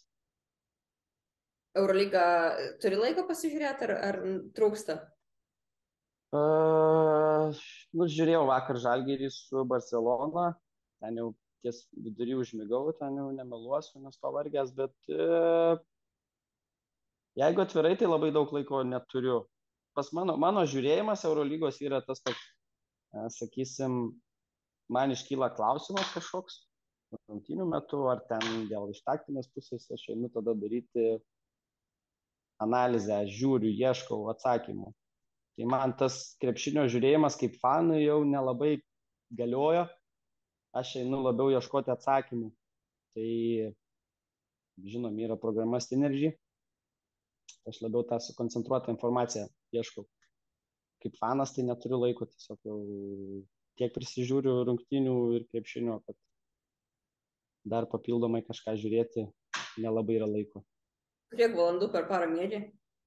[SPEAKER 2] Eurolyga turi laiko pasižiūrėti, ar, ar trūksta?
[SPEAKER 3] Uh, nu, žiūrėjau vakar Žalgirį su Barcelona, ten jau ties vidury užmigau, ten jau nemeluosiu, nes pavargęs, bet uh, jeigu atvirai, tai labai daug laiko neturiu. Pas mano, mano žiūrėjimas Eurolygos yra tas toks, uh, sakysim, man iškyla klausimas kažkoks rungtynių metu, ar ten dėl iš taktinės pusės aš einu tada daryti analizę, žiūriu, ieškau atsakymų. Tai man tas krepšinio žiūrėjimas kaip fanui jau nelabai galiojo, aš einu labiau ieškoti atsakymų. Tai, žinom, yra programa Synergy, aš labiau tą sukoncentruotą informaciją ieškau. Kaip fanas tai neturiu laiko, tiesiog jau tiek prisižiūriu rungtynių ir krepšinio, kad dar papildomai kažką žiūrėti nelabai yra laiko.
[SPEAKER 2] Kiek valandų per parą miegi?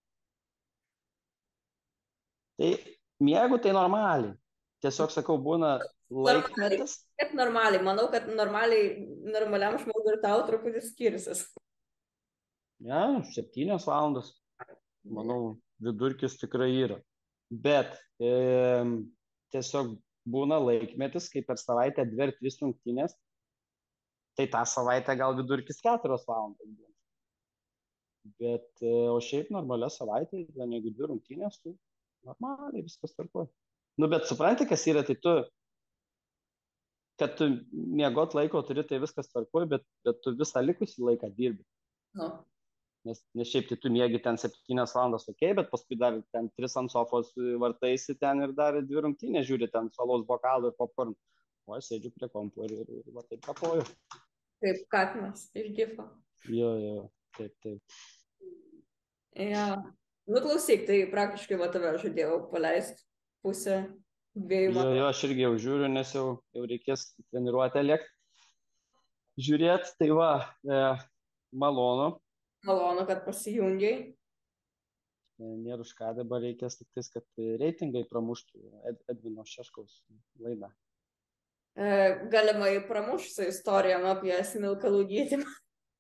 [SPEAKER 3] Tai miegu tai normaliai. Tiesiog sakau, būna laikmetis.
[SPEAKER 2] Kiek normaliai? Manau, kad normaliai, normaliam žmogui ir tau truputį skirsis.
[SPEAKER 3] Ja, septynios valandos. Manau, vidurkis tikrai yra. Bet e, tiesiog būna laikmetis, kai per savaitę dvi ar tris rungtynės, tai tą savaitę gal vidurkis keturios valandos būna. Bet, e, o šiaip normalia savaitė, jeigu dvi rungtynės, tai normaliai viskas tvarkoja. Nu, bet supranti, kas yra, tai tu, kad tu miegot laiko turi, tai viskas tvarkoja, bet, bet tu visą likusį laiką dirbi.
[SPEAKER 2] No.
[SPEAKER 3] Nes, nes šiaip tai tu miegi ten septynias valandas, ok, bet paskui dar ten tris ant sofos vartaisi ten ir dar dvi rungtynės žiūri, ten salos bokalų ir popcorn. O, aš sėdžiu prie kompo ir, ir, ir va taip kapoju.
[SPEAKER 2] Kaip katinas iš gifo.
[SPEAKER 3] Jo, jo, taip, taip.
[SPEAKER 2] Ja. Nu, klausyk, tai praktiškai va tave žadėjau paleisti pusę dviejų
[SPEAKER 3] metų. Jo, jo, aš irgi jau žiūriu, nes jau, jau reikės treniruotę lėkti. Žiūrėt, tai va, e, malonu.
[SPEAKER 2] Malonu, kad pasijungiai.
[SPEAKER 3] E, nėra už ką, dabar reikės tik tais, kad reitingai pramuštų Ed, Edvino Šeškaus laidą.
[SPEAKER 2] E, galimai pramuš su istorijom apie smilkalų gydymą.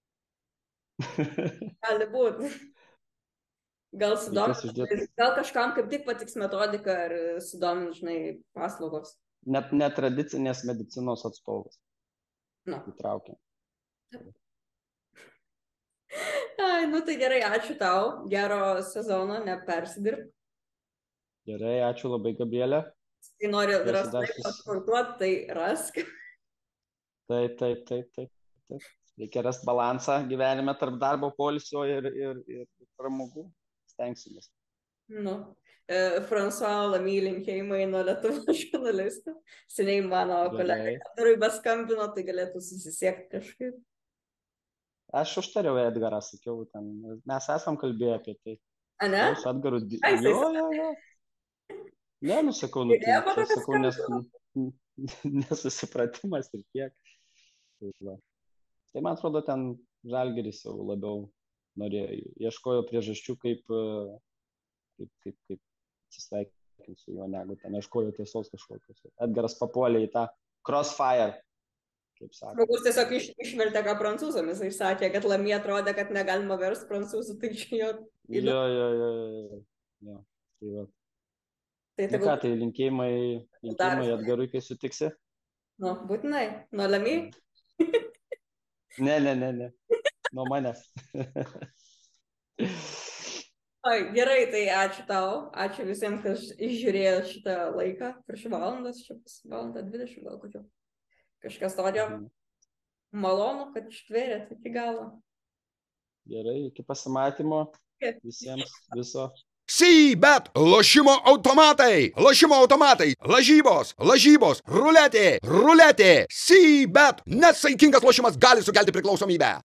[SPEAKER 2] Gali būti. Gal sudomins, gal kažkam kaip tik patiks metodika ar sudomins, žinai, paslaugos.
[SPEAKER 3] Net netradicinės medicinos atstovas.
[SPEAKER 2] No.
[SPEAKER 3] Įtraukia.
[SPEAKER 2] Ai, nu tai gerai, ačiū tau, gero sezono, nepersidirb.
[SPEAKER 3] Gerai, ačiū labai, Gabrielė.
[SPEAKER 2] Tai nori rasti laiko pasportuoti, tai rask.
[SPEAKER 3] Taip, taip, taip, taip, taip. Reikia rasti balansą gyvenime tarp darbo, poilsio ir, ir, ir pramogų. Stengsimės.
[SPEAKER 2] Nu, e, François Lamy linkėjimai nuo Lietuvos žurnalistų. Seniai mano kolega Edgarui beskambino, tai galėtų susisiekti kažkaip.
[SPEAKER 3] Aš užtariau Edgarą, sakiau, ten, mes esam kalbėję apie tai.
[SPEAKER 2] A, ne?
[SPEAKER 3] Aš Edgaru... Jo, jo, jo. Ne, nusakau, nu, tai, čia, sakau, nes, nesusipratimas ir kiek. Tai, va. Tai man atrodo, ten Žalgiris jau labiau norėjo, ieškojo priežasčių, kaip, kaip, kaip, kaip atsisveikinti su juo, negu ten ieškojo tiesos kažkokios. Edgaras papuolė į tą crossfire, kaip sako.
[SPEAKER 2] Žmogus tiesiog iš, išvertė ką prancūzomis, jis sakė, kad Lamy atrodė, kad negalima versti prancūzų, tai čia jo...
[SPEAKER 3] Jo, jo, jo, jo, jo. Tai va.
[SPEAKER 2] Tai,
[SPEAKER 3] nu ką, tai linkėjimai, linkėjimai Edgarui, kai sutiksi?
[SPEAKER 2] Nu, būtinai. Nuo Lamy?
[SPEAKER 3] Ne, ne, ne, ne. Nuo manęs.
[SPEAKER 2] Oi, gerai, tai ačiū tau. Ačiū visiems, kas išžiūrėjo šitą laiką. Prieš valandas, čia pas valandą dvidešimt gal kokiu. Kažkas tokio. Malonu, kad ištvėrėt iki galo.
[SPEAKER 3] Gerai, iki pasimatymo. Visiems viso.
[SPEAKER 1] C-bet lošimo automatai, lošimo automatai, lažybos, lažybos, ruletė, ruletė, C-bet. Nesaikingas lošimas gali sukelti priklausomybę.